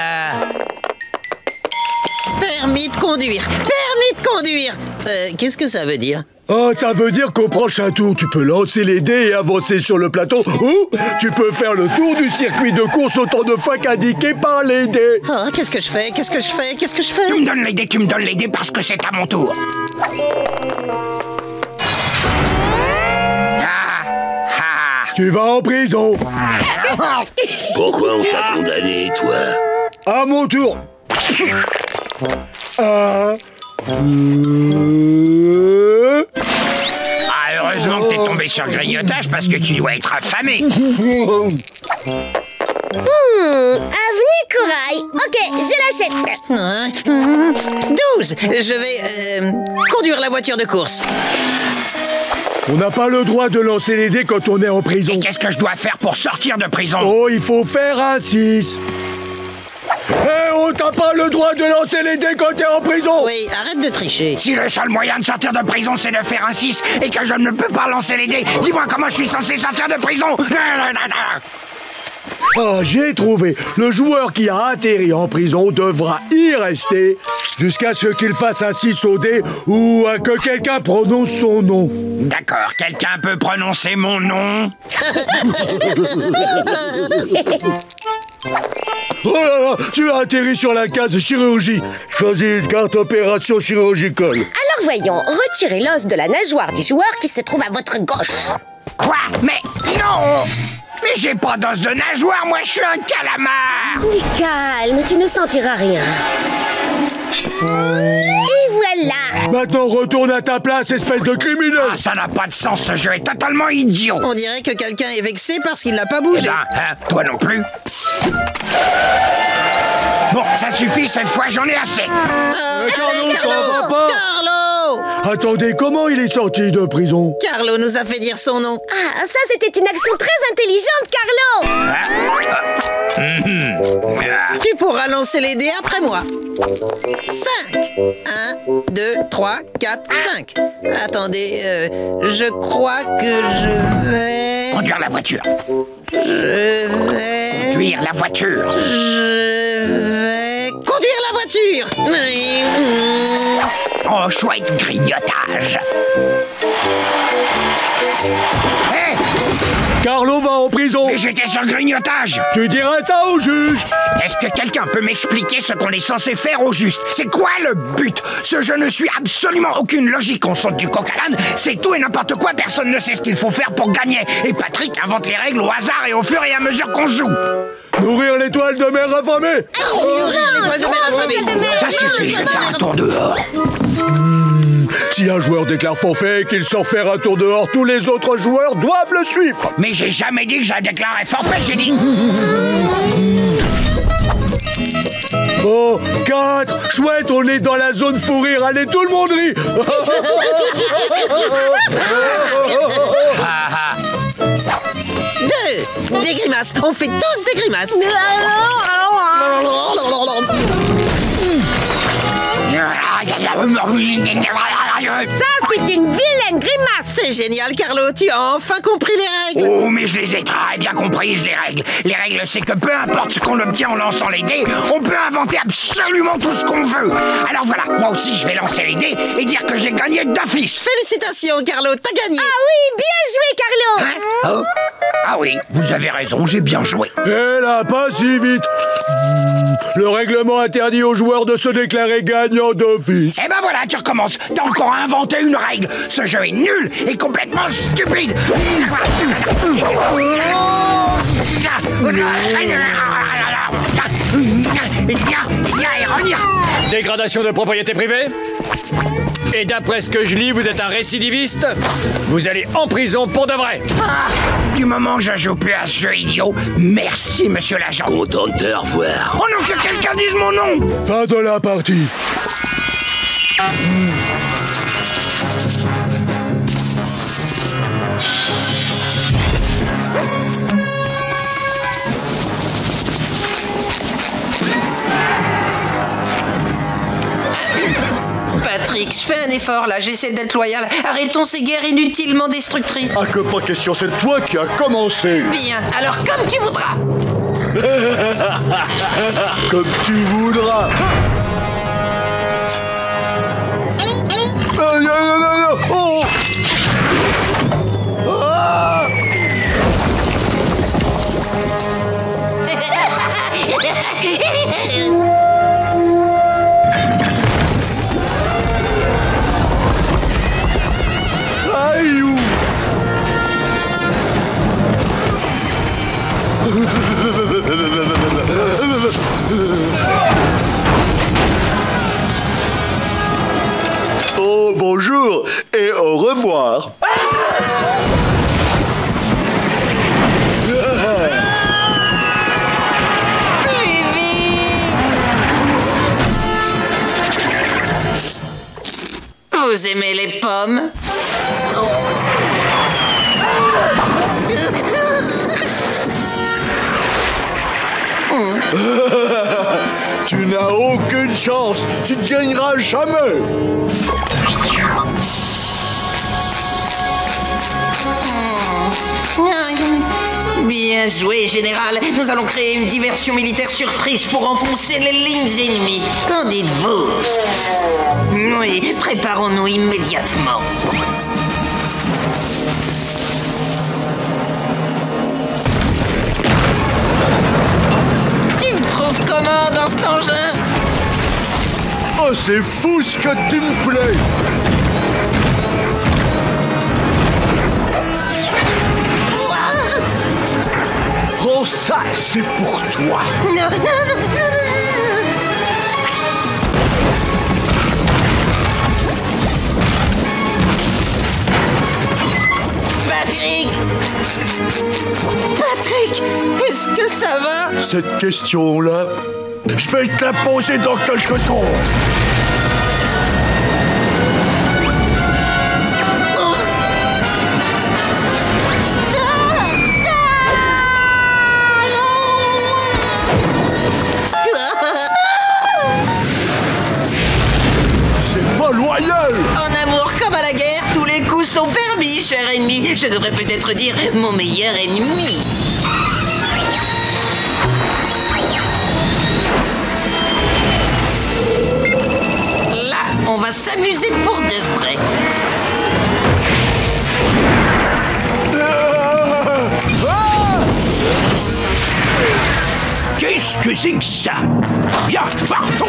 Permis de conduire. Permis de conduire. Euh, qu'est-ce que ça veut dire? Oh, ça veut dire qu'au prochain tour, tu peux lancer les dés et avancer sur le plateau, ou tu peux faire le tour du circuit de course autant de fois qu'indiqué par les dés. Oh, qu'est-ce que je fais? Qu'est-ce que je fais? Qu'est-ce que je fais? Tu me donnes les dés, tu me donnes les dés parce que c'est à mon tour. Ah, ah. Tu vas en prison. Pourquoi on t'a condamné, toi? À mon tour. Un... Deux... Ah, heureusement que t'es tombé sur le grignotage parce que tu dois être affamé. Hmm, avenue Corail. Ok, je l'achète. Hein? douze. Je vais euh, conduire la voiture de course. On n'a pas le droit de lancer les dés quand on est en prison. Et qu'est-ce que je dois faire pour sortir de prison? Oh, il faut faire un six. Eh oh, t'as pas le droit de lancer les dés quand t'es en prison. Oui, arrête de tricher. Si le seul moyen de sortir de prison, c'est de faire un six et que je ne peux pas lancer les dés, dis-moi comment je suis censé sortir de prison. Ah, j'ai trouvé. Le joueur qui a atterri en prison devra y rester jusqu'à ce qu'il fasse un six au dé ou à que quelqu'un prononce son nom. D'accord, quelqu'un peut prononcer mon nom? Oh là là, tu as atterri sur la case chirurgie. Choisis une carte opération chirurgicale. Alors voyons, retirez l'os de la nageoire du joueur qui se trouve à votre gauche. Quoi? Mais non! Mais j'ai pas d'os de nageoire, moi je suis un calamar! Du calme, tu ne sentiras rien. Et voilà! Maintenant retourne à ta place, espèce de criminel! Ah, ça n'a pas de sens, ce jeu est totalement idiot! On dirait que quelqu'un est vexé parce qu'il n'a pas bougé. Eh ben, hein, toi non plus? Bon, ça suffit, cette fois j'en ai assez! Euh, Carlo, allez, Carlo, t'en vas pas? Carlo! Attendez, comment il est sorti de prison? Carlo nous a fait dire son nom. Ah, ça c'était une action très intelligente, Carlo! Ah, ah, mm-hmm. ah. Tu pourras lancer les dés après moi. cinq. un, deux, trois, quatre, cinq. Attendez, euh, je crois que je vais... Conduire la voiture. Je vais... Conduire la voiture. Je vais... Conduire la voiture. Oh, chouette grignotage. Hé! Carlo va en prison. Mais j'étais sur grignotage. Tu dirais ça au juge. Est-ce que quelqu'un peut m'expliquer ce qu'on est censé faire au juste? C'est quoi le but? Ce jeu ne suit absolument aucune logique. On saute du coq à l'âne, c'est tout et n'importe quoi. Personne ne sait ce qu'il faut faire pour gagner. Et Patrick invente les règles au hasard et au fur et à mesure qu'on joue. Nourrir l'étoile de mer affamée. Ça suffit, je vais faire un tour dehors. Mmh, si un joueur déclare forfait et qu'il sort faire un tour dehors, tous les autres joueurs doivent le suivre. Mais j'ai jamais dit que j'ai déclaré forfait, j'ai dit... Oh, quatre. Chouette, on est dans la zone fou rire. Allez, tout le monde rit. Deux. Des grimaces. On fait tous des grimaces. Ça, c'est une vilaine grimace. C'est génial, Carlo. Tu as enfin compris les règles. Oh, mais je les ai très bien comprises, les règles. Les règles, c'est que peu importe ce qu'on obtient en lançant les dés, on peut inventer absolument tout ce qu'on veut. Alors voilà, moi aussi, je vais lancer les dés et dire que j'ai gagné d'affiche. Félicitations, Carlo. T'as gagné. Ah oui, bien joué, Carlo. Hein? Oh. Ah oui, vous avez raison, j'ai bien joué. Et là, pas si vite. Le règlement interdit aux joueurs de se déclarer gagnant d'office. Eh ben voilà, tu recommences. T'as encore inventé une règle. Ce jeu est nul et complètement stupide. Dégradation de propriété privée. Et d'après ce que je lis, vous êtes un récidiviste. Vous allez en prison pour de vrai. Ah, du moment que je joue plus à ce jeu idiot, merci, monsieur l'agent. Content de te revoir. Oh non, que quelqu'un dise mon nom. Fin de la partie. Patrick, je fais un effort là, j'essaie d'être loyal. Arrêtons ces guerres inutilement destructrices. Ah que pas question, c'est toi qui as commencé. Bien, alors comme tu voudras. Comme tu voudras. Ah, non, non, non, non. Oh. Ah. Aïe. Oh, bonjour et au revoir. Plus vite. Vous aimez les pommes? Tu n'as aucune chance, tu ne gagneras jamais. Bien joué, général. Nous allons créer une diversion militaire surprise pour enfoncer les lignes ennemies. Qu'en dites-vous? Oui, préparons-nous immédiatement. Tu me trouves comment dans cet engin? Oh, c'est fou ce que tu me plais. Oh, ça, c'est pour toi. Non, non, non, non, Patrick! Patrick, est-ce que ça va? Cette question-là, je vais te la poser dans quelques secondes. En amour comme à la guerre, tous les coups sont permis, cher ennemi. Je devrais peut-être dire mon meilleur ennemi. Là, on va s'amuser pour de vrai. Qu'est-ce que c'est que ça? Viens, partons!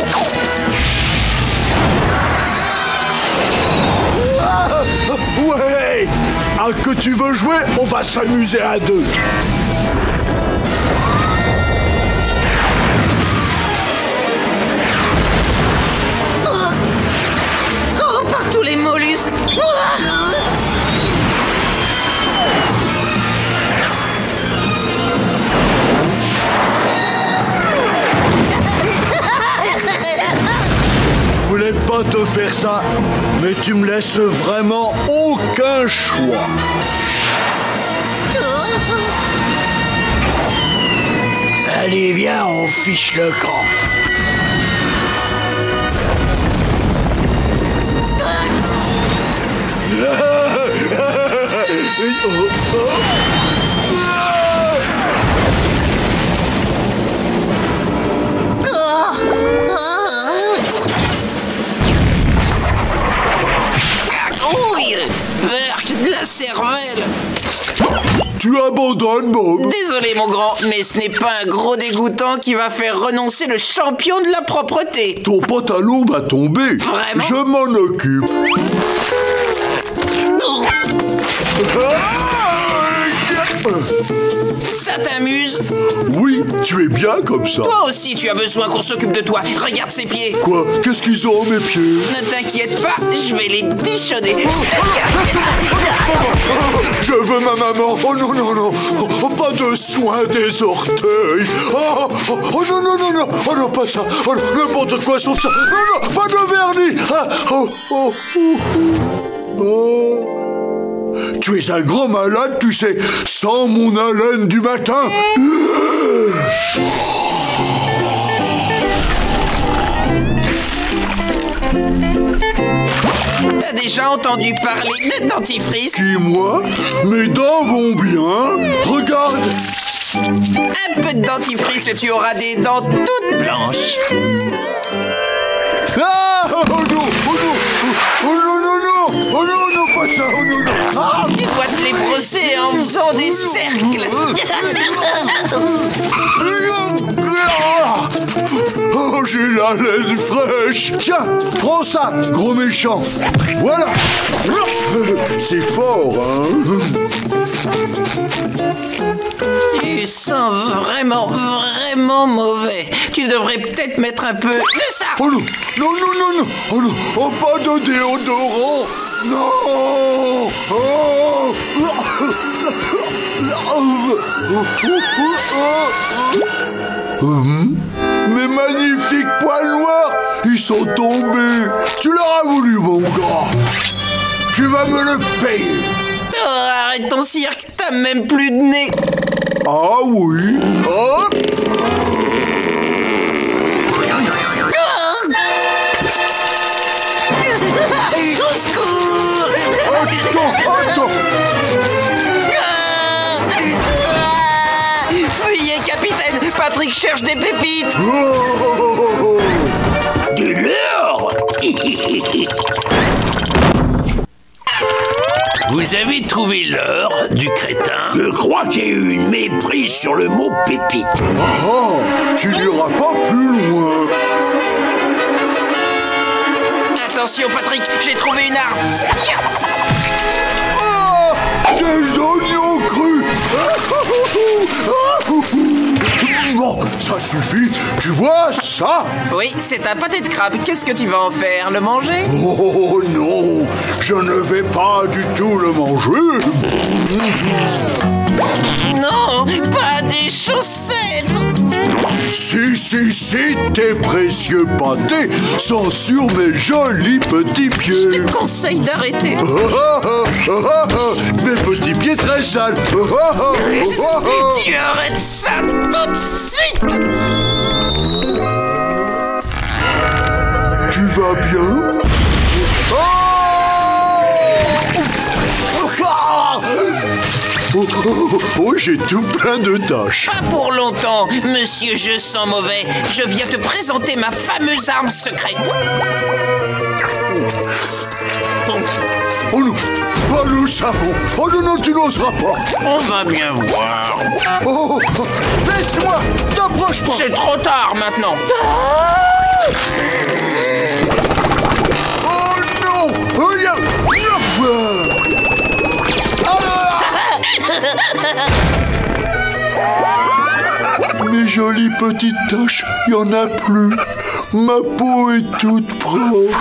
Ouais! Ah, que tu veux jouer? On va s'amuser à deux! te faire ça, mais tu me laisses vraiment aucun choix. Allez, viens, on fiche le camp. De la cervelle. Tu abandonnes, Bob. Désolé, mon grand, mais ce n'est pas un gros dégoûtant qui va faire renoncer le champion de la propreté. Ton pantalon va tomber. Vraiment? Je m'en occupe. Ça t'amuse? Oui, tu es bien comme ça. Toi aussi, tu as besoin qu'on s'occupe de toi. Regarde ses pieds. Quoi? Qu'est-ce qu'ils ont, mes pieds? Ne t'inquiète pas, je vais les bichonner. Je veux ma maman. Oh non, non, non. Oh, pas de soin des orteils. Oh, oh, oh non, non, non, non. Oh non, pas ça. Oh, n'importe quoi sauf ça. Non, non, pas de vernis. Ah, oh, oh, oh, oh. Oh. Tu es un grand malade, tu sais. Sans mon haleine du matin. T'as déjà entendu parler de dentifrice? Qui, moi? Mes dents vont bien. Regarde. Un peu de dentifrice et tu auras des dents toutes blanches. Ah! Oh non! Oh non! Oh non, non, non! Oh non, non, pas ça! Oh non, non! Ah! Tu dois te les brosser en faisant des cercles. Oh, j'ai la laine fraîche! Tiens, prends ça, gros méchant! Voilà! C'est fort, hein? Tu sens vraiment, vraiment mauvais. Tu devrais peut-être mettre un peu de ça. Oh non, non, non, non, non! Oh non! Oh, pas de déodorant! Non! Oh! Hum, mes magnifiques poils noirs, ils sont tombés. Tu leur as voulu, mon gars. Tu vas me le payer. Oh, arrête ton cirque, t'as même plus de nez. Ah oui. Hop. Au secours. Attends, attends. Fuyez, capitaine. Patrick cherche des pépites. Oh. De l'or. Vous avez trouvé l'or du crétin? Je crois qu'il y a eu une méprise sur le mot pépite. Oh, tu n'iras pas plus loin. Attention, Patrick, j'ai trouvé une arme. Tiens. Oh, des oignons crus. Bon, ça suffit. Tu vois ça? Oui, c'est un pâté de crabe. Qu'est-ce que tu vas en faire? Le manger? Oh non, je ne vais pas du tout le manger. Non, pas des chaussettes. Si, si, si, tes précieux pâtés sont sur mes jolis petits pieds. Je te conseille d'arrêter. Ah, ah, ah, ah, mes petits pieds très sales. Ah, ah, ah, ah. Tu arrêtes ça tout de suite. Tu vas bien? Oh, oh, oh, oh, j'ai tout plein de taches. Pas pour longtemps, monsieur je sens mauvais. Je viens te présenter ma fameuse arme secrète. Oh non, pas le savon. Oh non, non, tu n'oseras pas. On va bien voir. Oh, oh, laisse-moi, t'approche pas. C'est trop tard maintenant. Oh non, regarde. Mes jolies petites taches, il n'y en a plus. Ma peau est toute propre.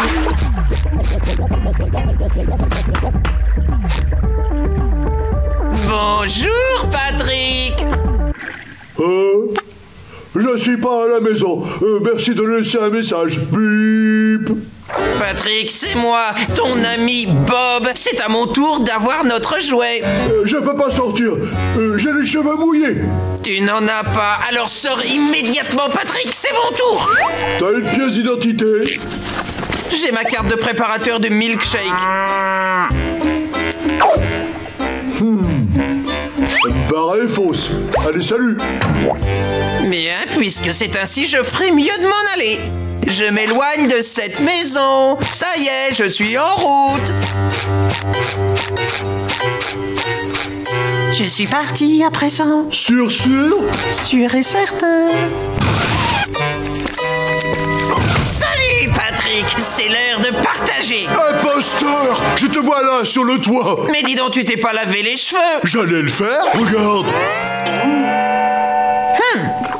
Bonjour, Patrick. Euh, je ne suis pas à la maison. Euh, merci de laisser un message. Bip. Patrick, c'est moi, ton ami Bob. C'est à mon tour d'avoir notre jouet. Euh, je peux pas sortir. Euh, J'ai les cheveux mouillés. Tu n'en as pas, alors sors immédiatement, Patrick, c'est mon tour. T'as une pièce d'identité? J'ai ma carte de préparateur de milkshake. Hmm. Barre est fausse. Allez, salut. Bien, puisque c'est ainsi, je ferai mieux de m'en aller. Je m'éloigne de cette maison. Ça y est, je suis en route. Je suis parti à présent. Sûr, sûr? Sûr et certain. Salut, Patrick. C'est l'heure de partager. Imposteur! Je te vois là, sur le toit. Mais dis donc, tu t'es pas lavé les cheveux. J'allais le faire, regarde. Hmm.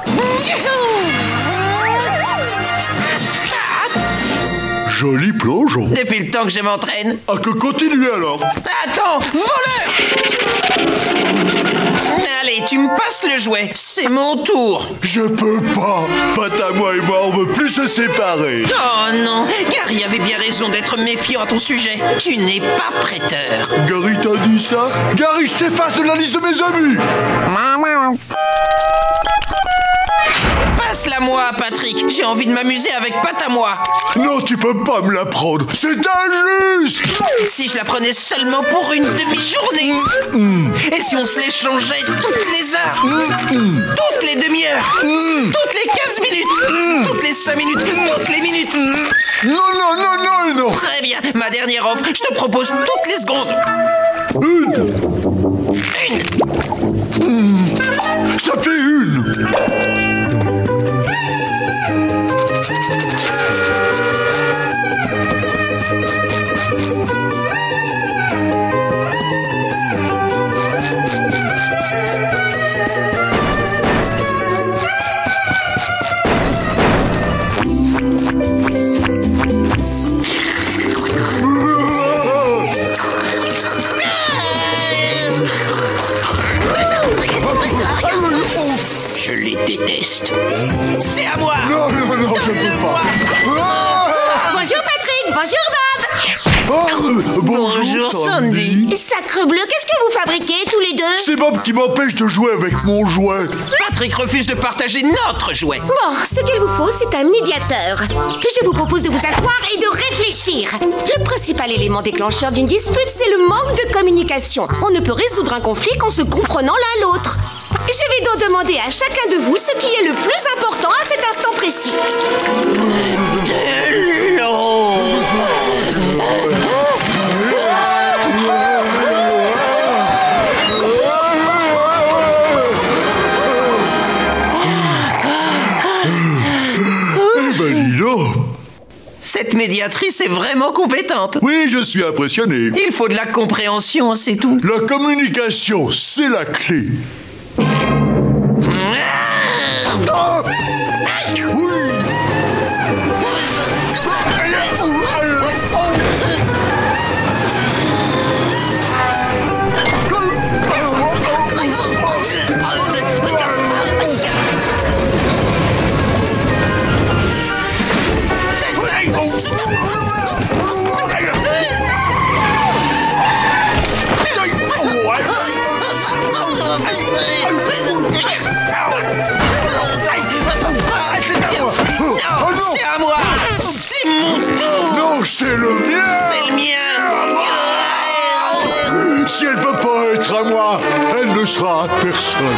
Joli plongeon. Depuis le temps que je m'entraîne. Ah, que continuer alors. Attends, voleur! Allez, tu me passes le jouet. C'est mon tour. Je peux pas. Pata, moi et moi, on veut plus se séparer. Oh non, Gary avait bien raison d'être méfiant à ton sujet. Tu n'es pas prêteur. Gary t'a dit ça? Gary, je t'efface de la liste de mes amis. Passe-la moi, Patrick. J'ai envie de m'amuser avec Pat à moi. Non, tu peux pas me la prendre. C'est injuste. Si je la prenais seulement pour une demi-journée. Mmh. Et si on se l'échangeait toutes les heures, mmh. toutes les demi-heures, mmh. toutes les quinze minutes, mmh. toutes les cinq minutes, toutes les minutes. Mmh. Non, non, non, non, non. Très bien. Ma dernière offre, je te propose toutes les secondes. Une. Une. Mmh. Ça fait une. Je les déteste. C'est à moi. Non, non, non, je peux pas. Ah bonjour Patrick, bonjour Bob. Oh, bonjour, bonjour Sandy. Sacre bleu, qu'est-ce que vous fabriquez tous les deux? C'est Bob qui m'empêche de jouer avec mon jouet. Patrick refuse de partager notre jouet. Bon, ce qu'il vous faut, c'est un médiateur. Je vous propose de vous asseoir et de réfléchir. Le principal élément déclencheur d'une dispute, c'est le manque de communication. On ne peut résoudre un conflit qu'en se comprenant l'un l'autre. Je vais donc demander à chacun de vous ce qui est le plus important à cet instant précis. De l'eau. Eh ben, dis donc. Cette médiatrice est vraiment compétente. Oui, je suis impressionné. Il faut de la compréhension, c'est tout. La communication, c'est la clé. Ah oui. C'est à moi. C'est mon tour. Non, c'est le mien. C'est le mien. Si elle peut pas être à moi, elle ne sera à personne.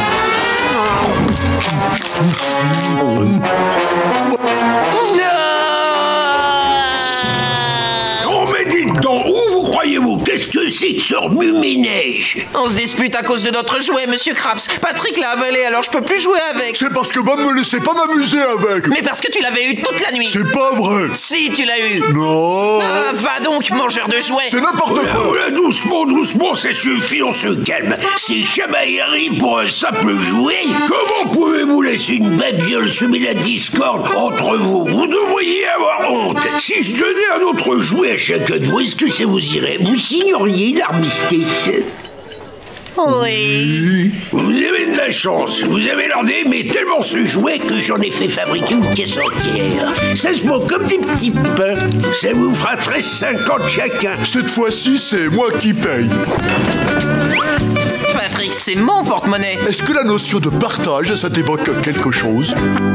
Oh, mais dites donc, où vous croyez-vous? Qu'est-ce que c'est que ce remue-ménage? On se dispute à cause de notre jouet, Monsieur Krabs. Patrick l'a avalé, alors je peux plus jouer avec. C'est parce que Bob me laissait pas m'amuser avec. Mais parce que tu l'avais eu toute la nuit. C'est pas vrai. Si, tu l'as eu. Non. Ah, va donc, mangeur de jouets. C'est n'importe Oh là, quoi. oh là, doucement, doucement, ça suffit, on se calme. C'est chamaillerie pour un simple jouet. Comment pouvez-vous laisser une babiole semer la discorde entre vous? Vous devriez avoir honte. Si je donnais un autre jouet à chacun de vous, est-ce que ça vous irait? Vous signeriez l'armistice? Oui. Vous avez de la chance. Vous avez l'air d'aimer tellement ce jouet que j'en ai fait fabriquer une caisse entière. Ça se vend comme des petits pains. Ça vous fera treize cinquante chacun. Cette fois-ci, c'est moi qui paye. Patrick, c'est mon porte-monnaie. Est-ce que la notion de partage, ça t'évoque quelque chose?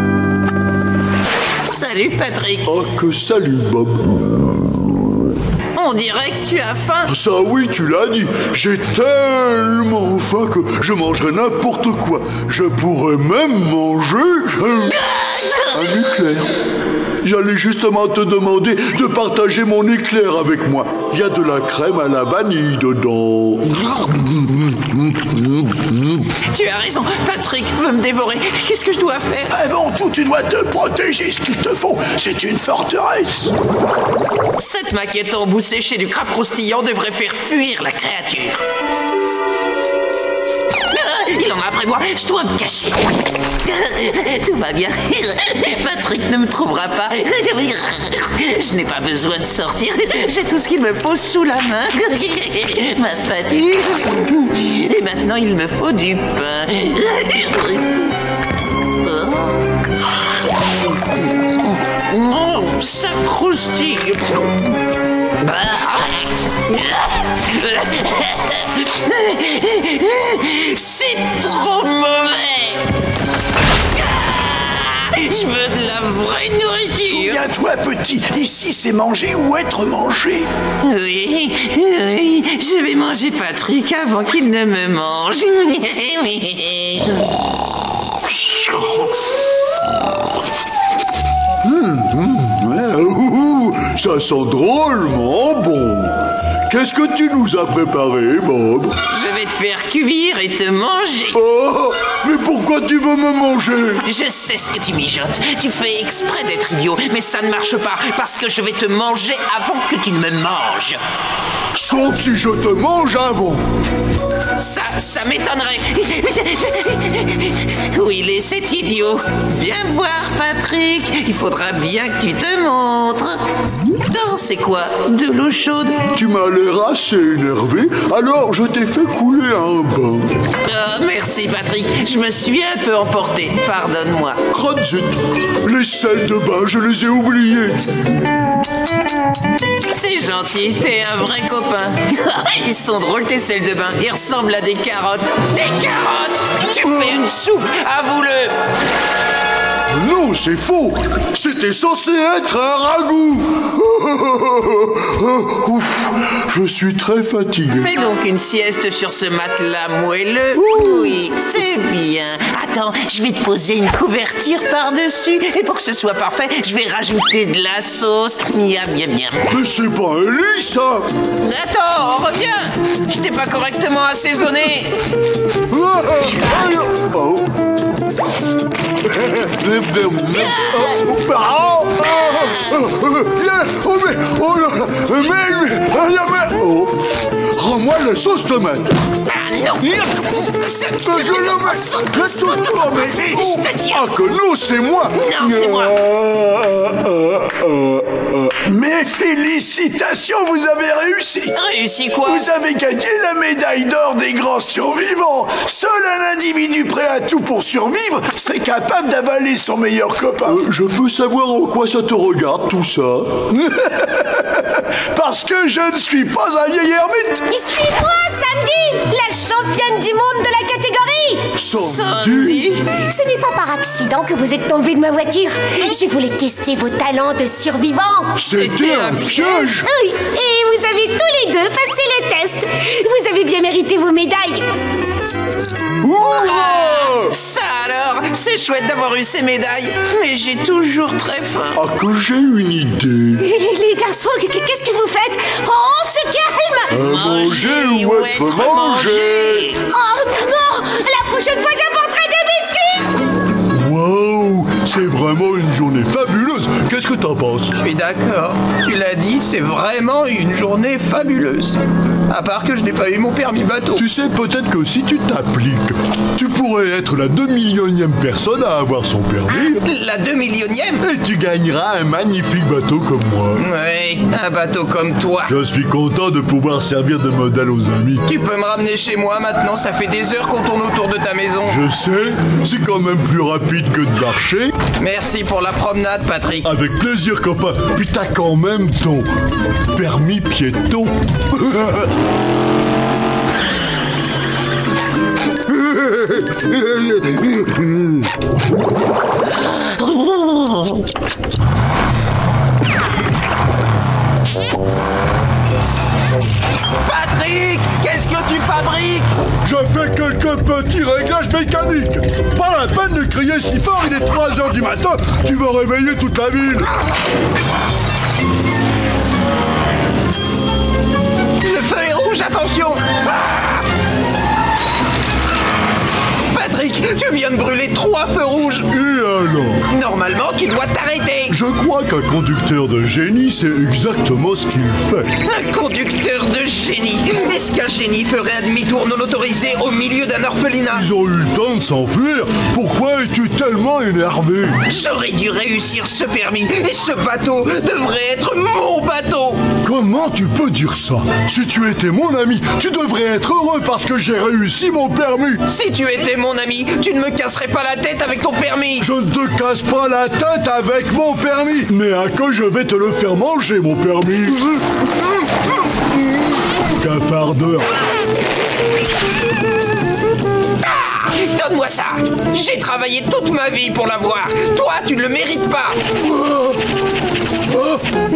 Salut, Patrick. Oh, que salut, Bob. On dirait que tu as faim. Ça, oui, tu l'as dit. J'ai tellement faim que je mangerai n'importe quoi. Je pourrais même manger un, un éclair. J'allais justement te demander de partager mon éclair avec moi. Il y a de la crème à la vanille dedans. Tu as raison, Patrick veut me dévorer. Qu'est-ce que je dois faire? Avant tout, tu dois te protéger ce qu'il te faut. C'est une forteresse. Cette maquette en bout séché du crabe croustillant devrait faire fuir la créature. Il en a après moi, je dois me cacher. Tout va bien. Patrick ne me trouvera pas. Je n'ai pas besoin de sortir. J'ai tout ce qu'il me faut sous la main. Ma spatule. Et maintenant, il me faut du pain. Oh, ça croustille. C'est trop mauvais. Je veux de la vraie nourriture. Souviens-toi, petit, ici c'est manger ou être mangé. Oui, oui, je vais manger Patrick avant qu'il ne me mange. Mmh, mmh, ouais, ouh, ça sent drôlement bon. Qu'est-ce que tu nous as préparé, Bob? Je vais te faire cuire et te manger. Oh, mais pourquoi tu veux me manger? Je sais ce que tu mijotes. Tu fais exprès d'être idiot, mais ça ne marche pas parce que je vais te manger avant que tu ne me manges. Sauf si je te mange avant. Ça, ça m'étonnerait. Où il est cet idiot? Viens me voir, Patrick. Il faudra bien que tu te montres. Non, c'est quoi? De l'eau chaude? Tu m'as l'air assez énervé, alors je t'ai fait couler un bain. Oh, merci, Patrick. Je me suis un peu emporté. Pardonne-moi. Crotte-zut, les sels de bain, je les ai oubliés. C'est gentil, t'es un vrai copain. Ils sont drôles tes sels de bain, ils ressemblent à des carottes. Des carottes! Tu fais une soupe, avoue-le! Non, c'est faux! C'était censé être un ragoût! Ouf, je suis très fatigué. Fais donc une sieste sur ce matelas moelleux. Oui, c'est bien. Attends, je vais te poser une couverture par-dessus. Et pour que ce soit parfait, je vais rajouter de la sauce. Miam, miam, miam. Mais c'est pas un lit, ça! Attends, reviens! Je t'ai pas correctement assaisonné. Oh. Oh, rends-moi la sauce tomate. Ah non. Ça, je le mets. La sauce tomate. Ah que non, c'est moi. Non, c'est moi. Mes félicitations, vous avez réussi. Réussi quoi? Vous avez gagné la médaille d'or des grands survivants. Seul un individu prêt à tout pour survivre serait capable d'avaler son meilleur copain. Euh, je peux savoir en quoi ça te regarde, tout ça? Parce que je ne suis pas un vieil ermite. C'est moi, Sandy, la championne du monde de la catégorie. Sandy? Ce n'est pas par accident que vous êtes tombé de ma voiture. Je voulais tester vos talents de survivant. C'était un piège. Oui, et vous avez tous les deux passé le test. Vous avez bien mérité vos médailles. Ah, ça alors, c'est chouette d'avoir eu ces médailles, mais j'ai toujours très faim. Ah, que j'ai une idée. Les garçons, qu'est-ce que vous faites? Oh, on se calme. Euh, manger ou être mangé. Oh non, la prochaine fois j'apporterai des biscuits. Waouh, c'est vraiment une journée fabuleuse. Qu'est-ce Qu'est-ce que t'en penses? Je suis d'accord. Tu l'as dit, c'est vraiment une journée fabuleuse. À part que je n'ai pas eu mon permis bateau. Tu sais, peut-être que si tu t'appliques, tu pourrais être la deux millionième personne à avoir son permis. La deux millionième? Et tu gagneras un magnifique bateau comme moi. Ouais, un bateau comme toi. Je suis content de pouvoir servir de modèle aux amis. Tu peux me ramener chez moi maintenant, ça fait des heures qu'on tourne autour de ta maison. Je sais, c'est quand même plus rapide que de marcher. Merci pour la promenade, Patrick. Avec plaisir, copain. Puis t'as quand même ton permis piéton. Patrick, qu'est-ce que tu fabriques? Je fais quelques petits réglages mécaniques. Pas la peine de crier si fort, il est trois heures du matin. Tu vas réveiller toute la ville. Le feu est rouge, attention! Patrick, tu viens de brûler trois feux rouges! Et alors? Normalement, tu dois t'arrêter! Je crois qu'un conducteur de génie, c'est exactement ce qu'il fait. Un conducteur de génie! Est-ce qu'un génie ferait un demi-tour non autorisé au milieu d'un orphelinat? Ils ont eu le temps de s'enfuir. Pourquoi es-tu tellement énervé? J'aurais dû réussir ce permis, et ce bateau devrait être mon bateau! Comment tu peux dire ça? Si tu étais mon ami, tu devrais être heureux parce que j'ai réussi mon permis. Si tu étais mon ami, tu ne me casserais pas la tête avec ton permis. Je ne te casse pas la tête avec mon permis. Mais à que je vais te le faire manger, mon permis. Cafardeur. Ah, donne-moi ça. J'ai travaillé toute ma vie pour l'avoir. Toi, tu ne le mérites pas. Oh. Oh.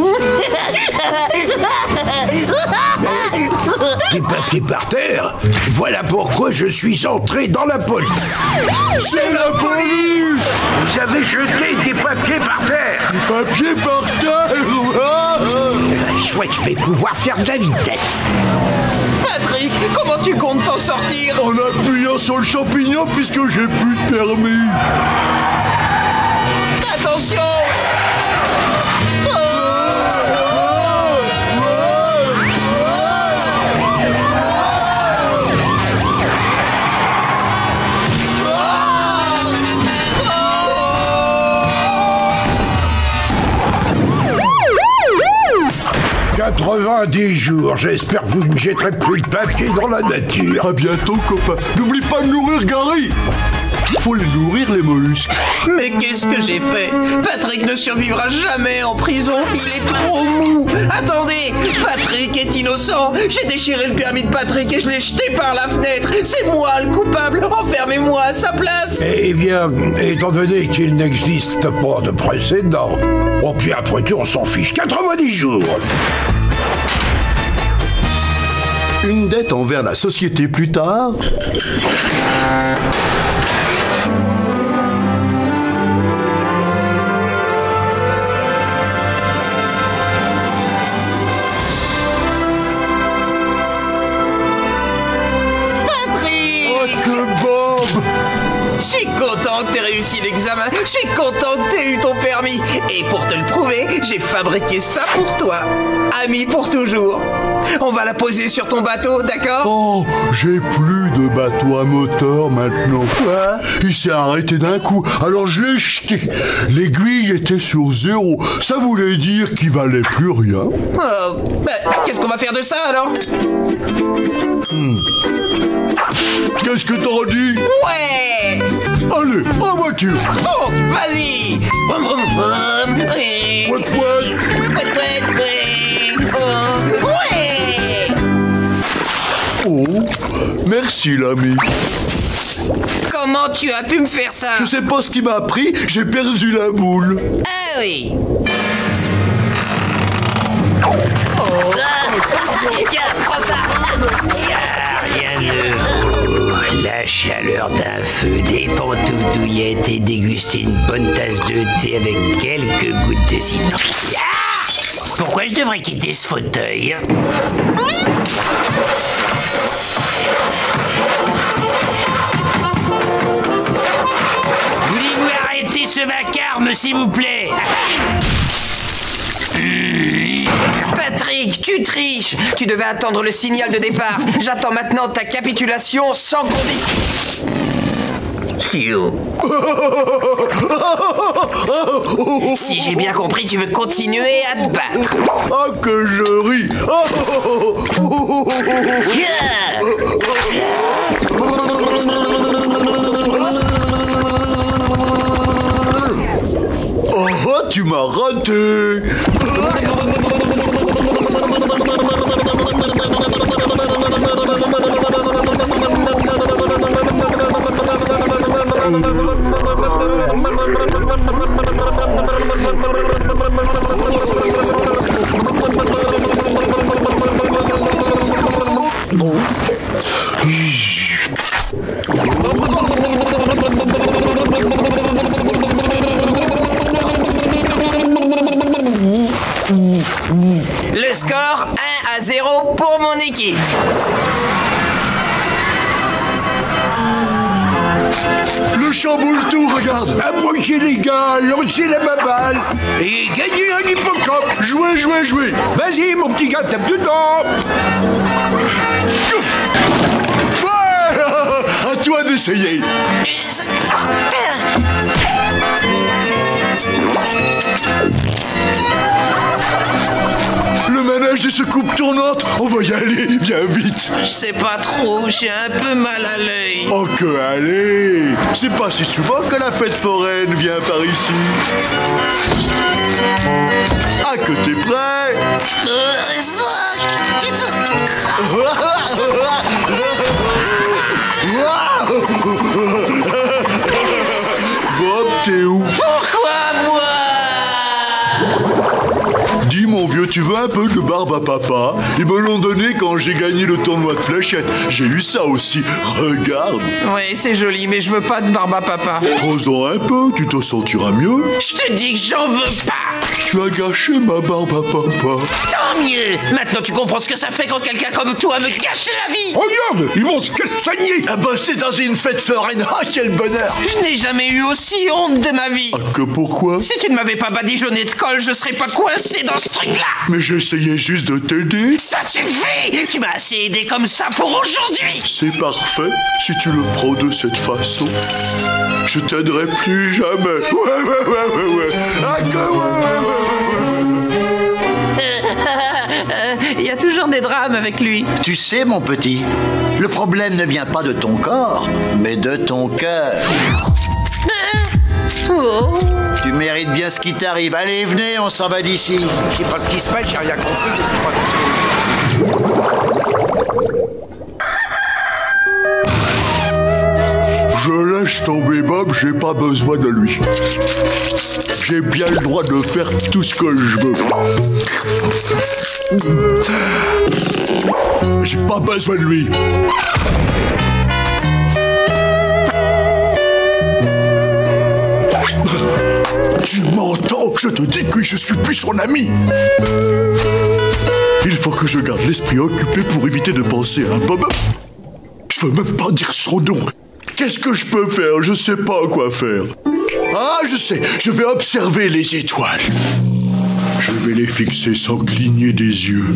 Des papiers par terre? Voilà pourquoi je suis entré dans la police. C'est la police! Vous avez jeté des papiers par terre. Des papiers par terre? Chouette, je vais pouvoir faire de la vitesse. Patrick, comment tu comptes t'en sortir? En appuyant sur le champignon puisque j'ai plus de permis. Attention! quatre-vingt-dix jours, j'espère que vous ne jetterez plus de papier dans la nature. À bientôt, copain. N'oublie pas de nourrir Gary. Faut les nourrir, les mollusques. Mais qu'est-ce que j'ai fait? Patrick ne survivra jamais en prison. Il est trop mou. Attendez, Patrick est innocent. J'ai déchiré le permis de Patrick et je l'ai jeté par la fenêtre. C'est moi le coupable. Enfermez-moi à sa place. Eh bien, étant donné qu'il n'existe pas de précédent, oh, puis après tout, on s'en fiche. quatre-vingt-dix jours. Une dette envers la société plus tard. Je suis content que t'aies réussi l'examen. Je suis content que t'aies eu ton permis. Et pour te le prouver, j'ai fabriqué ça pour toi. Ami pour toujours. On va la poser sur ton bateau, d'accord? Oh, j'ai plus de bateau à moteur maintenant. Quoi? Il s'est arrêté d'un coup, alors je l'ai jeté. L'aiguille était sur zéro. Ça voulait dire qu'il valait plus rien. Oh, bah, qu'est-ce qu'on va faire de ça alors? Hmm. Qu'est-ce que t'en dis? Ouais! Allez, en voiture! Oh, vas-y! Brum, brum, brum. Ouais. Pouet, pouet. Pouet, pouet, pouet. Oh, ouais! Oh, merci l'ami. Comment tu as pu me faire ça? Je sais pas ce qui m'a pris, j'ai perdu la boule. Ah oui! Oh. Ah, tiens, prends ça! Tiens, rien de vaut la chaleur d'un feu, des pantoufles douillettes et déguster une bonne tasse de thé avec quelques gouttes de citron. Ah, pourquoi je devrais quitter ce fauteuil? Voulez-vous arrêter ce vacarme, s'il vous plaît? Patrick, tu triches. Tu devais attendre le signal de départ. J'attends maintenant ta capitulation sans condition. Si j'ai bien compris, tu veux continuer à te battre. Ah, que je ris. Oh, tu m'as raté. Le score un à zéro pour mon équipe. Le chamboule tout, regarde. Approchez les gars, lancez la baballe et gagnez un hippocampe. Jouez, jouez, jouez. Vas-y, mon petit gars, tape dedans. Ouais, à toi d'essayer. Le manège de ce coupe tournante, on va y aller, viens vite. Je sais pas trop, j'ai un peu mal à l'œil. Oh que allez, c'est pas si souvent que la fête foraine vient par ici. Ah, que t'es prêt? Bob, t'es où? Pourquoi moi? Dis mon vieux, tu veux un peu de barbe à papa? Ils me l'ont donné quand j'ai gagné le tournoi de fléchettes. J'ai eu ça aussi, regarde. Ouais, c'est joli, mais je veux pas de barbe à papa. Prends-en un peu, tu te sentiras mieux. Je te dis que j'en veux pas. Tu as gâché ma barbe à papa. Tant mieux. Maintenant tu comprends ce que ça fait quand quelqu'un comme toi me gâche la vie. Regarde, ils vont se castagner. Ah bah c'est dans une fête foraine, ah quel bonheur. Je n'ai jamais eu aussi honte de ma vie. Ah que pourquoi? Si tu ne m'avais pas badigeonné de colle, je serais pas coincé dans ce truc-là. Mais j'essayais juste de t'aider. Ça suffit. Tu m'as assez aidé comme ça pour aujourd'hui. C'est parfait, si tu le prends de cette façon. Je t'aiderai plus jamais. Ouais, ouais, ouais, ouais, ouais. Ah que ouais, ouais, ouais, ouais. Il y a toujours des drames avec lui. Tu sais, mon petit, le problème ne vient pas de ton corps, mais de ton cœur. Oh. Tu mérites bien ce qui t'arrive. Allez, venez, on s'en va d'ici. Je sais pas ce qui se passe, j'ai rien compris, je sais pas. Je laisse tomber Bob, j'ai pas besoin de lui. J'ai bien le droit de faire tout ce que je veux. J'ai pas besoin de lui. Tu m'entends? Je te dis que je suis plus son ami. Il faut que je garde l'esprit occupé pour éviter de penser à Bob. Je veux même pas dire son nom. Qu'est-ce que je peux faire? Je sais pas quoi faire. Ah, je sais, je vais observer les étoiles. Je vais les fixer sans cligner des yeux.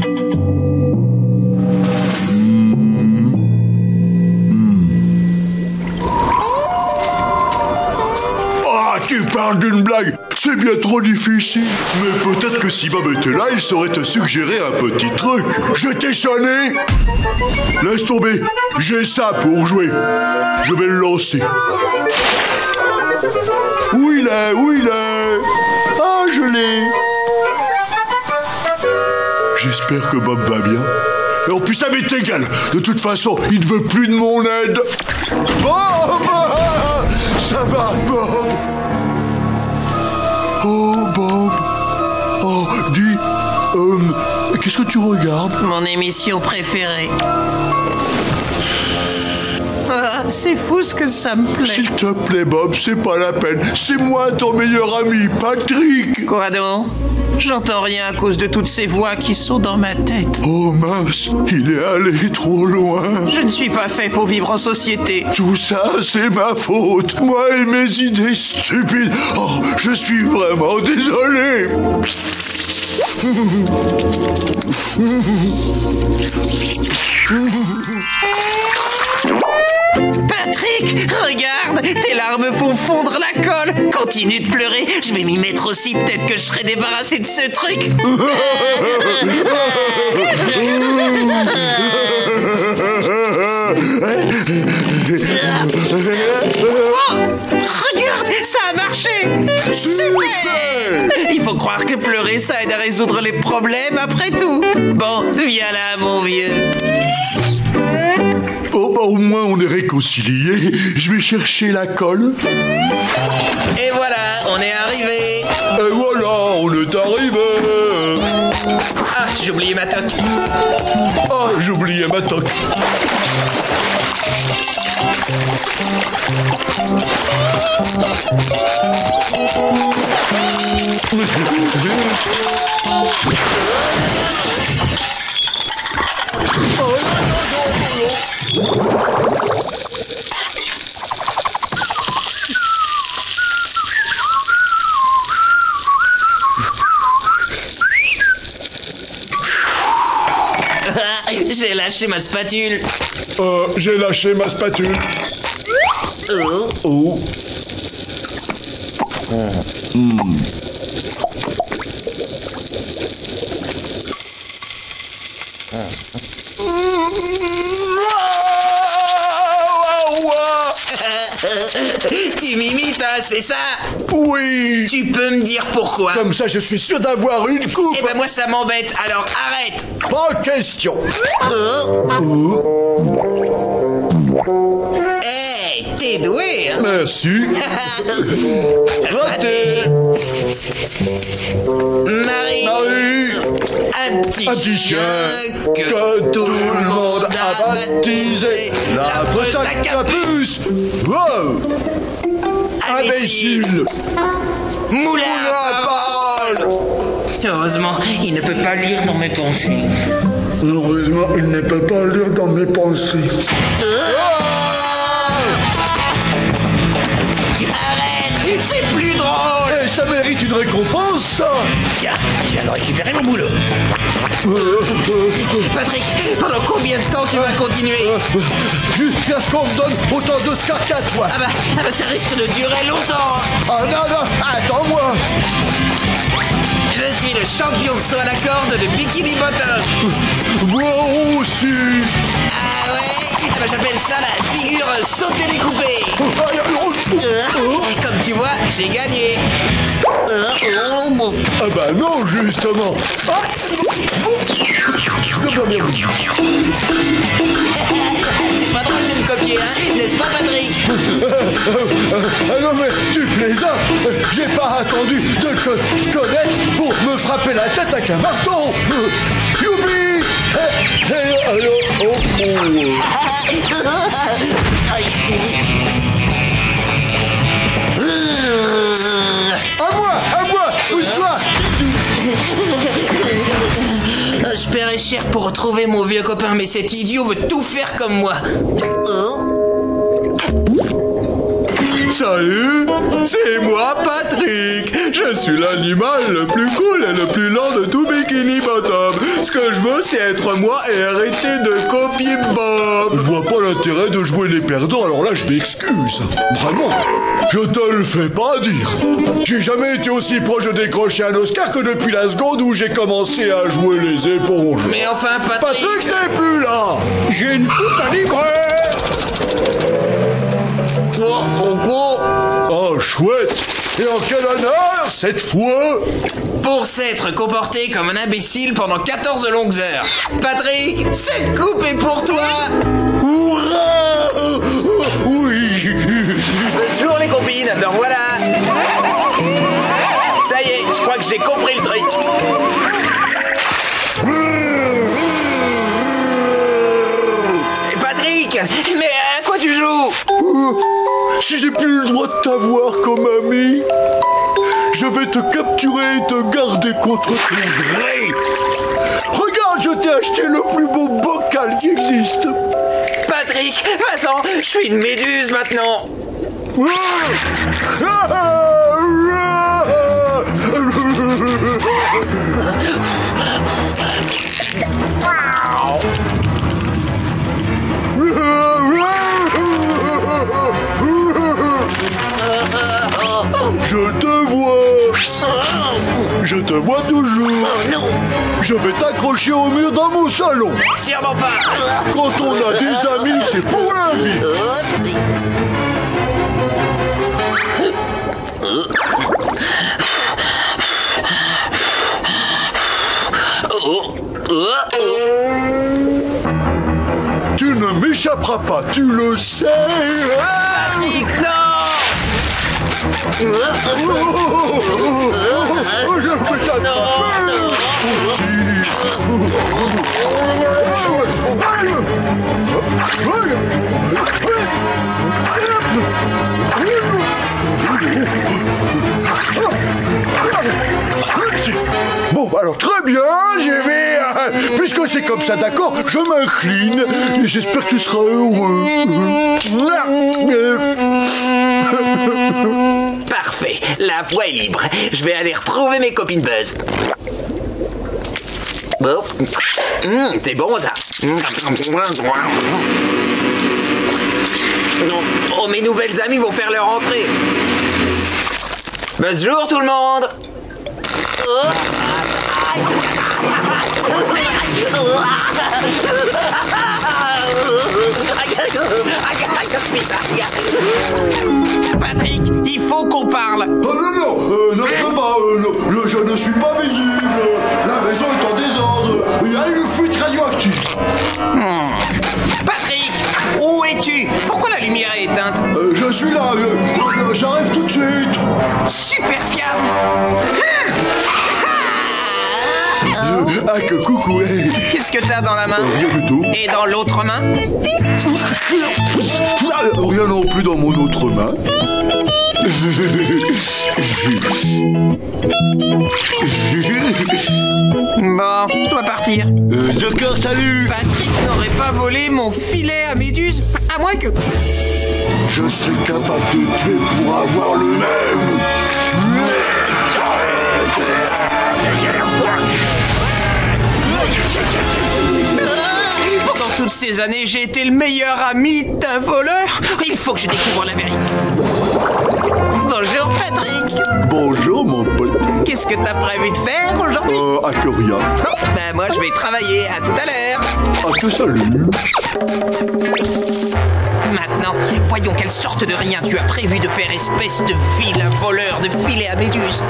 Ah, tu parles d'une blague? C'est bien trop difficile. Mais peut-être que si Bob était là, il saurait te suggérer un petit truc. Je t'ai sonné. Laisse tomber. J'ai ça pour jouer. Je vais le lancer. Où il est? Où il est? Ah, je l'ai. J'espère que Bob va bien. Et en plus, ça m'est égal. De toute façon, il ne veut plus de mon aide. Bob! Ça va, Bob? Oh, Bob. Oh, dis, euh, qu'est-ce que tu regardes? Mon émission préférée. Ah, c'est fou ce que ça me plaît. S'il te plaît, Bob, c'est pas la peine. C'est moi ton meilleur ami, Patrick. Quoi donc? J'entends rien à cause de toutes ces voix qui sont dans ma tête. Oh mince, il est allé trop loin. Je ne suis pas fait pour vivre en société. Tout ça, c'est ma faute. Moi et mes idées stupides. Oh, je suis vraiment désolé. Patrick, regarde, tes larmes font fondre la colle. Continue de pleurer, je vais m'y mettre aussi, peut-être que je serai débarrassé de ce truc. Oh, regarde, ça a marché. Super. Il faut croire que pleurer, ça aide à résoudre les problèmes après tout. Bon, viens là, mon vieux. Oh, bah au moins on est réconciliés. Je vais chercher la colle. Et voilà, on est arrivé. Et voilà, on est arrivé. Ah, j'ai oublié ma toque. Ah, j'ai oublié ma toque. J'ai lâché ma spatule. Euh, j'ai lâché ma spatule. Oh. Oh. Mmh. Tu m'imites, hein, c'est ça? Oui. Tu peux me dire pourquoi? Comme ça, je suis sûr d'avoir une coupe. Eh ben moi, ça m'embête, alors arrête. Pas question. Oh. Oh. Hey, t'es doué, hein? Merci. Raté. Marie. Marie. Un petit, Un petit chien, chien que, que tout le monde a baptisé. La fausse à capuce. Wow. Imbécile. Moulin à parole. Heureusement, il ne peut pas lire dans mes pensées. Heureusement, il ne peut pas lire dans mes pensées. Arrête, c'est plus drôle. Et ça mérite une récompense, ça. Tiens, je viens de récupérer mon boulot. Patrick, pendant combien de temps tu vas continuer? Jusqu'à ce qu'on me donne autant d'Oscars qu'à toi. Ah bah, ah bah ça risque de durer longtemps. Ah non, non, attends-moi. Je suis le champion de saut à la corde de Bikini Bottom. Moi aussi. Ah ouais? Ah bah j'appelle ça la figure sauter découpée. Euh, comme tu vois, j'ai gagné. Ah bah non, justement. Ah. C'est pas drôle de me copier, hein? N'est-ce pas, Patrick? Ah non mais tu plaisantes. J'ai pas attendu de te connaître pour me frapper la tête avec un marteau. Youpi. Hey, hey, allô, oh, oh. À moi, à moi, pousse-toi. Je paierais cher pour retrouver mon vieux copain, mais cet idiot veut tout faire comme moi. Oh. Salut, c'est moi Patrick. Je suis l'animal le plus cool et le plus lent de tout Bikini Bottom. Ce que je veux, c'est être moi et arrêter de copier Bob. Je vois pas l'intérêt de jouer les perdants, alors là je m'excuse. Vraiment, je te le fais pas dire. J'ai jamais été aussi proche de décrocher un Oscar que depuis la seconde où j'ai commencé à jouer les éponges. Mais enfin, Patrick... Patrick n'est plus là. J'ai une coupe à livrer. Oh, oh, oh. Oh, chouette. Et en quel honneur, cette fois? Pour s'être comporté comme un imbécile pendant quatorze longues heures. Patrick, cette coupe est pour toi. Hurrah. Oui. Bonjour les copines, me revoilà. Ça y est, je crois que j'ai compris le truc. Et Patrick, mais à quoi tu joues? si j'ai plus le droit de t'avoir comme ami, je vais te capturer et te garder contre ton gré. Regarde, je t'ai acheté le plus beau bocal qui existe. Patrick, va-t'en, je suis une méduse maintenant. Je te vois. Je te vois toujours. Oh non. Je vais t'accrocher au mur dans mon salon. Sûrement pas. Quand on a des amis, c'est pour la vie. Tu ne m'échapperas pas, tu le sais. Patrick, non. Oh, je vais t'attraper. Bon, alors très bien, j'y vais. euh, puisque c'est comme ça, d'accord, je m'incline et j'espère que tu seras heureux. Parfait, la voie est libre. Je vais aller retrouver mes copines Buzz. Bon, mmh, c'est bon ça. Oh, mes nouvelles amies vont faire leur entrée. Bonjour tout le monde. Oh. Patrick, il faut qu'on parle. Oh non, non, euh, n'entre pas, euh, non, je, je ne suis pas visible. La maison est en désordre. Il y a une fuite radioactive. Hmm. Patrick, où es-tu? Pourquoi la lumière est éteinte? euh, Je suis là, euh, euh, j'arrive tout de suite. Super fiable. Euh, ah, que coucou. Qu'est-ce que t'as dans la main? euh, Rien du tout. Et dans l'autre main? Rien non plus dans mon autre main. Bon, je dois partir. Euh, Joker, salut. Patrick n'aurait pas volé mon filet à méduse? À moins que... Je serais capable de tuer pour avoir le même. Pendant toutes ces années, j'ai été le meilleur ami d'un voleur. Il faut que je découvre la vérité. Bonjour Patrick. Bonjour mon pote. Qu'est-ce que t'as prévu de faire aujourd'hui? Euh, à que rien. Oh, ben moi je vais travailler. À tout à l'heure. À que salut. Maintenant, voyons quelle sorte de rien tu as prévu de faire, espèce de vilain voleur de filet à méduse.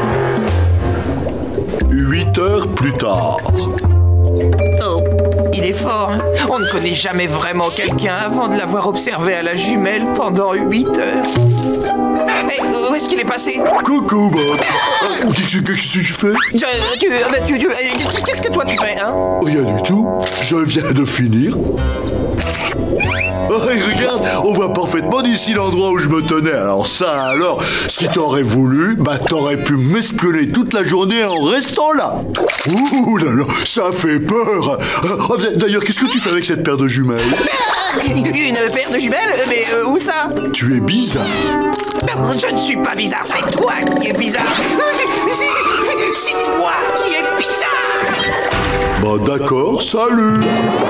Huit heures plus tard. Oh, il est fort, hein? On ne connaît jamais vraiment quelqu'un avant de l'avoir observé à la jumelle pendant huit heures. Hé, hey, où est-ce qu'il est passé? Coucou, Bob. Qu'est-ce que tu fais? Tu, tu, tu, tu, Qu'est-ce que toi tu fais, hein? Rien du tout. Je viens de finir. Oh, regarde, on voit parfaitement d'ici l'endroit où je me tenais. Alors ça, alors, si t'aurais voulu, bah t'aurais pu m'espionner toute la journée en restant là. Ouh là là, ça fait peur. D'ailleurs, qu'est-ce que tu fais avec cette paire de jumelles? Une paire de jumelles? Mais euh, où ça? Tu es bizarre. Je ne suis pas bizarre, c'est toi qui es bizarre. C'est toi qui es bizarre. Bah d'accord, salut.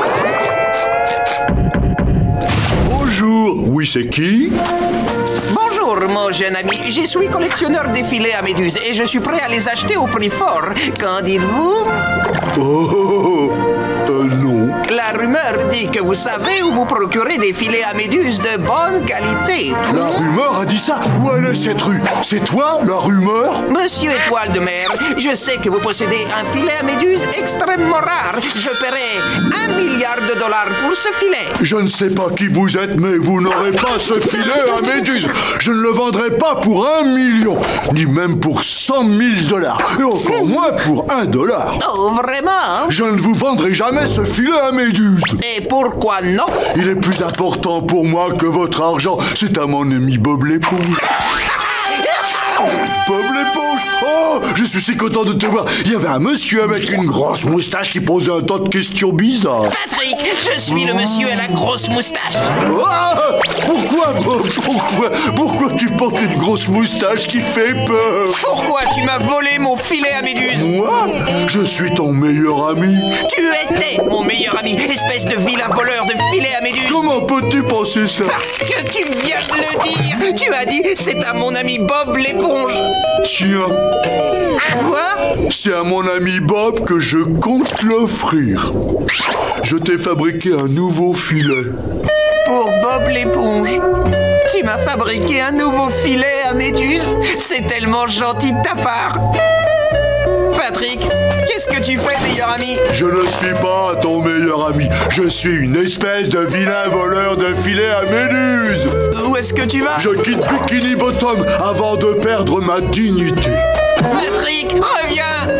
Bonjour, oui c'est qui? Bonjour mon jeune ami, je suis collectionneur des filets à méduses et je suis prêt à les acheter au prix fort. Qu'en dites-vous? Oh, euh, non. La rumeur dit que vous savez où vous procurez des filets à méduses de bonne qualité. La rumeur a dit ça? Où elle est cette rue? C'est toi, la rumeur? Monsieur Étoile de Mer, je sais que vous possédez un filet à méduses extrêmement rare. Je paierai un milliard de dollars pour ce filet. Je ne sais pas qui vous êtes, mais vous n'aurez pas ce filet à Méduse. Je ne le vendrai pas pour un million, ni même pour cent mille dollars, et encore moins pour un dollar. Oh, vraiment? Je ne vous vendrai jamais ce filet à Méduse. Et pourquoi non? Il est plus important pour moi que votre argent. C'est à mon ami Bob l'éponge. Bob l'éponge! Oh, je suis si content de te voir. Il y avait un monsieur avec une grosse moustache qui posait un tas de questions bizarres. Patrick, je suis le monsieur à la grosse moustache. Ah, pourquoi, Bob? Pourquoi? Pourquoi tu portes une grosse moustache qui fait peur? Pourquoi tu m'as volé mon filet à Méduse? Moi? Je suis ton meilleur ami. Tu étais mon meilleur ami, espèce de vilain voleur de filet à Méduse. Comment peux-tu penser ça? Parce que tu viens de le dire. Tu as dit, c'est à mon ami Bob l'éponge. Tiens. Quoi? C'est à mon ami Bob que je compte l'offrir. Je t'ai fabriqué un nouveau filet. Pour Bob l'éponge? Tu m'as fabriqué un nouveau filet à Méduse? C'est tellement gentil de ta part. Patrick, qu'est-ce que tu fais, meilleur ami? Je ne suis pas ton meilleur ami. Je suis une espèce de vilain voleur de filets à Méduse. Où est-ce que tu vas? Je quitte Bikini Bottom avant de perdre ma dignité. Patrick, reviens!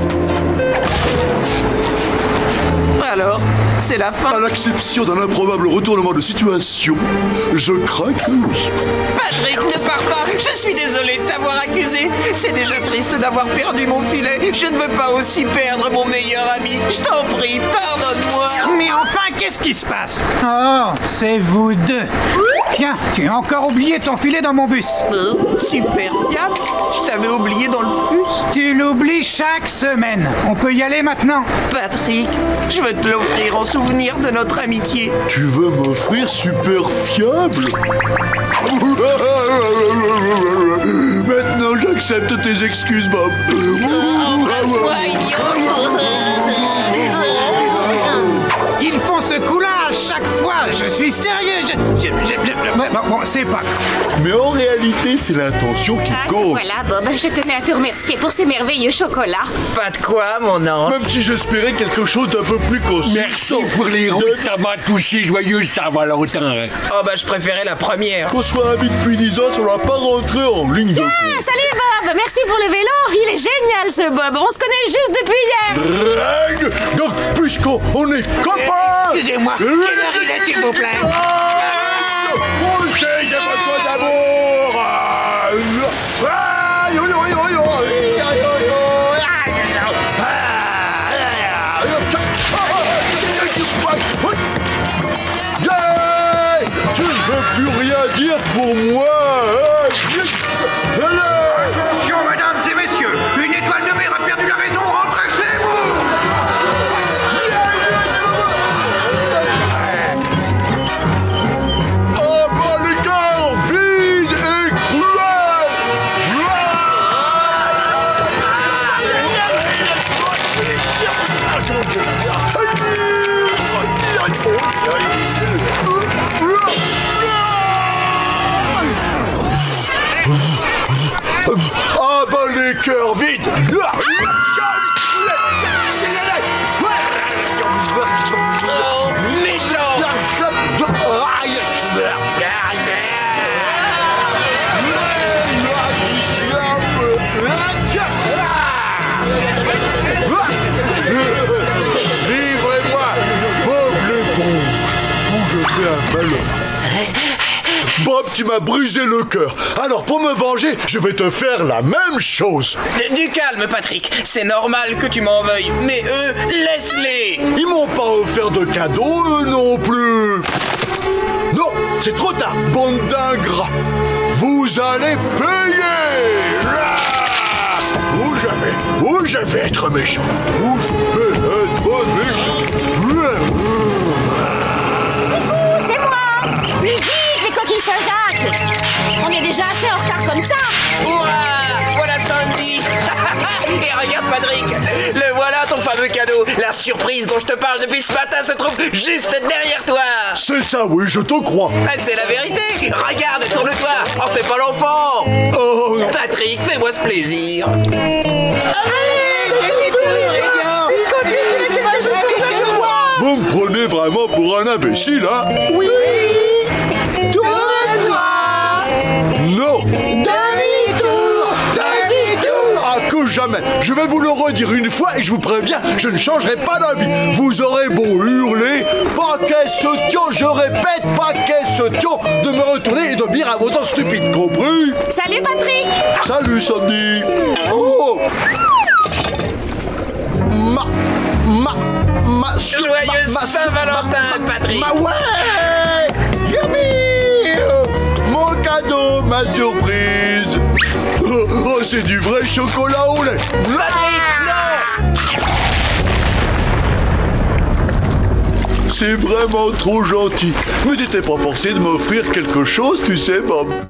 Alors, c'est la fin. À l'exception d'un improbable retournement de situation, je crains que oui. Patrick, ne pars pas. Je suis désolé de t'avoir accusé. C'est déjà triste d'avoir perdu mon filet. Je ne veux pas aussi perdre mon meilleur ami. Je t'en prie, pardonne-moi. Mais enfin, qu'est-ce qui se passe? Oh, c'est vous deux. Tiens, tu as encore oublié ton filet dans mon bus. Euh, super fiable. Je t'avais oublié dans le bus. Tu l'oublies chaque semaine. On peut y aller maintenant? Patrick, je veux te l'offrir en souvenir de notre amitié. Tu veux m'offrir super fiable? Maintenant, j'accepte tes excuses, Bob. Embrasse-moi, idiot. Ils font ce coup-là à chaque fois. Je suis sérieux. Je, je, je, je- bon, bon, c'est pas. Mais en réalité, c'est l'intention qui Ah, compte. voilà, Bob. Je tenais à te remercier pour ces merveilleux chocolats. Pas de quoi, mon ange. Même si j'espérais quelque chose d'un peu plus consistant. Merci pour les roses, ça m'a touché. Joyeux Saint-Valentin. Hein. Oh bah je préférais la première. Qu'on soit amis depuis dix ans, on va pas rentrer en ligne de compte. Ah, salut, Bob. Merci pour le vélo. Il est génial, ce Bob. On se connaît juste depuis hier. Règle. Donc, puisqu'on on est copains. Excusez-moi. Quelle heure il est, s'il vous plaît? On essaye de votre d'amour. Ah, yo, yo, yo, yo, yo, yo, yo. Yeah. Tu ne veux plus rien dire pour moi, hein? Attention, mesdames et messieurs, une étoile de mer a perdu la raison, rentrez chez vous! Oh, bah, le cœur vide et cruel! Ah, bah, les cœurs vides! Livrez-moi Bob l'éponge, ou je fais un ballon. Bob, tu m'as brisé le cœur. Alors pour me venger, je vais te faire la même chose. Du calme, Patrick. C'est normal que tu m'en veuilles. Mais eux, laisse-les. Ils m'ont pas offert de cadeaux, eux non plus. Non, c'est trop tard, bande d'ingrats. Vous allez payer. Ah, où je vais, où je vais être méchant. Où je vais être méchant. Coucou, c'est moi. Plus vite, les coquilles Saint-Jacques. On est déjà assez en retard comme ça. Hurrah! Voilà Sandy. Et regarde, Patrick. Le voilà, ton fameux cadeau. La surprise dont je te parle depuis ce matin se trouve juste derrière toi. C'est ça, oui, je te crois. Ah, c'est la vérité. Regarde, tourne-toi. En fais pas l'enfant. Oh. Patrick, fais-moi ce plaisir. Vous Vous me prenez vraiment pour un imbécile, hein? Oui. Tourne-toi. Non. Demi-tour. Demi-tour. À que jamais. Je vais vous le redire une fois et je vous préviens, je ne changerai pas d'avis. Vous aurez beau hurler, pas question, je répète, pas question de me retourner et de dire à vos temps stupides, compris? Salut Patrick. Salut Sandy. Oh. Ma, ma, ma, Joyeux Saint-Valentin, Patrick. Ma, ouais. Yummy. Mon cadeau, ma surprise. Oh, oh, c'est du vrai chocolat au lait. Patrick, non. C'est vraiment trop gentil. Mais t'étais pas forcé de m'offrir quelque chose, tu sais, Bob.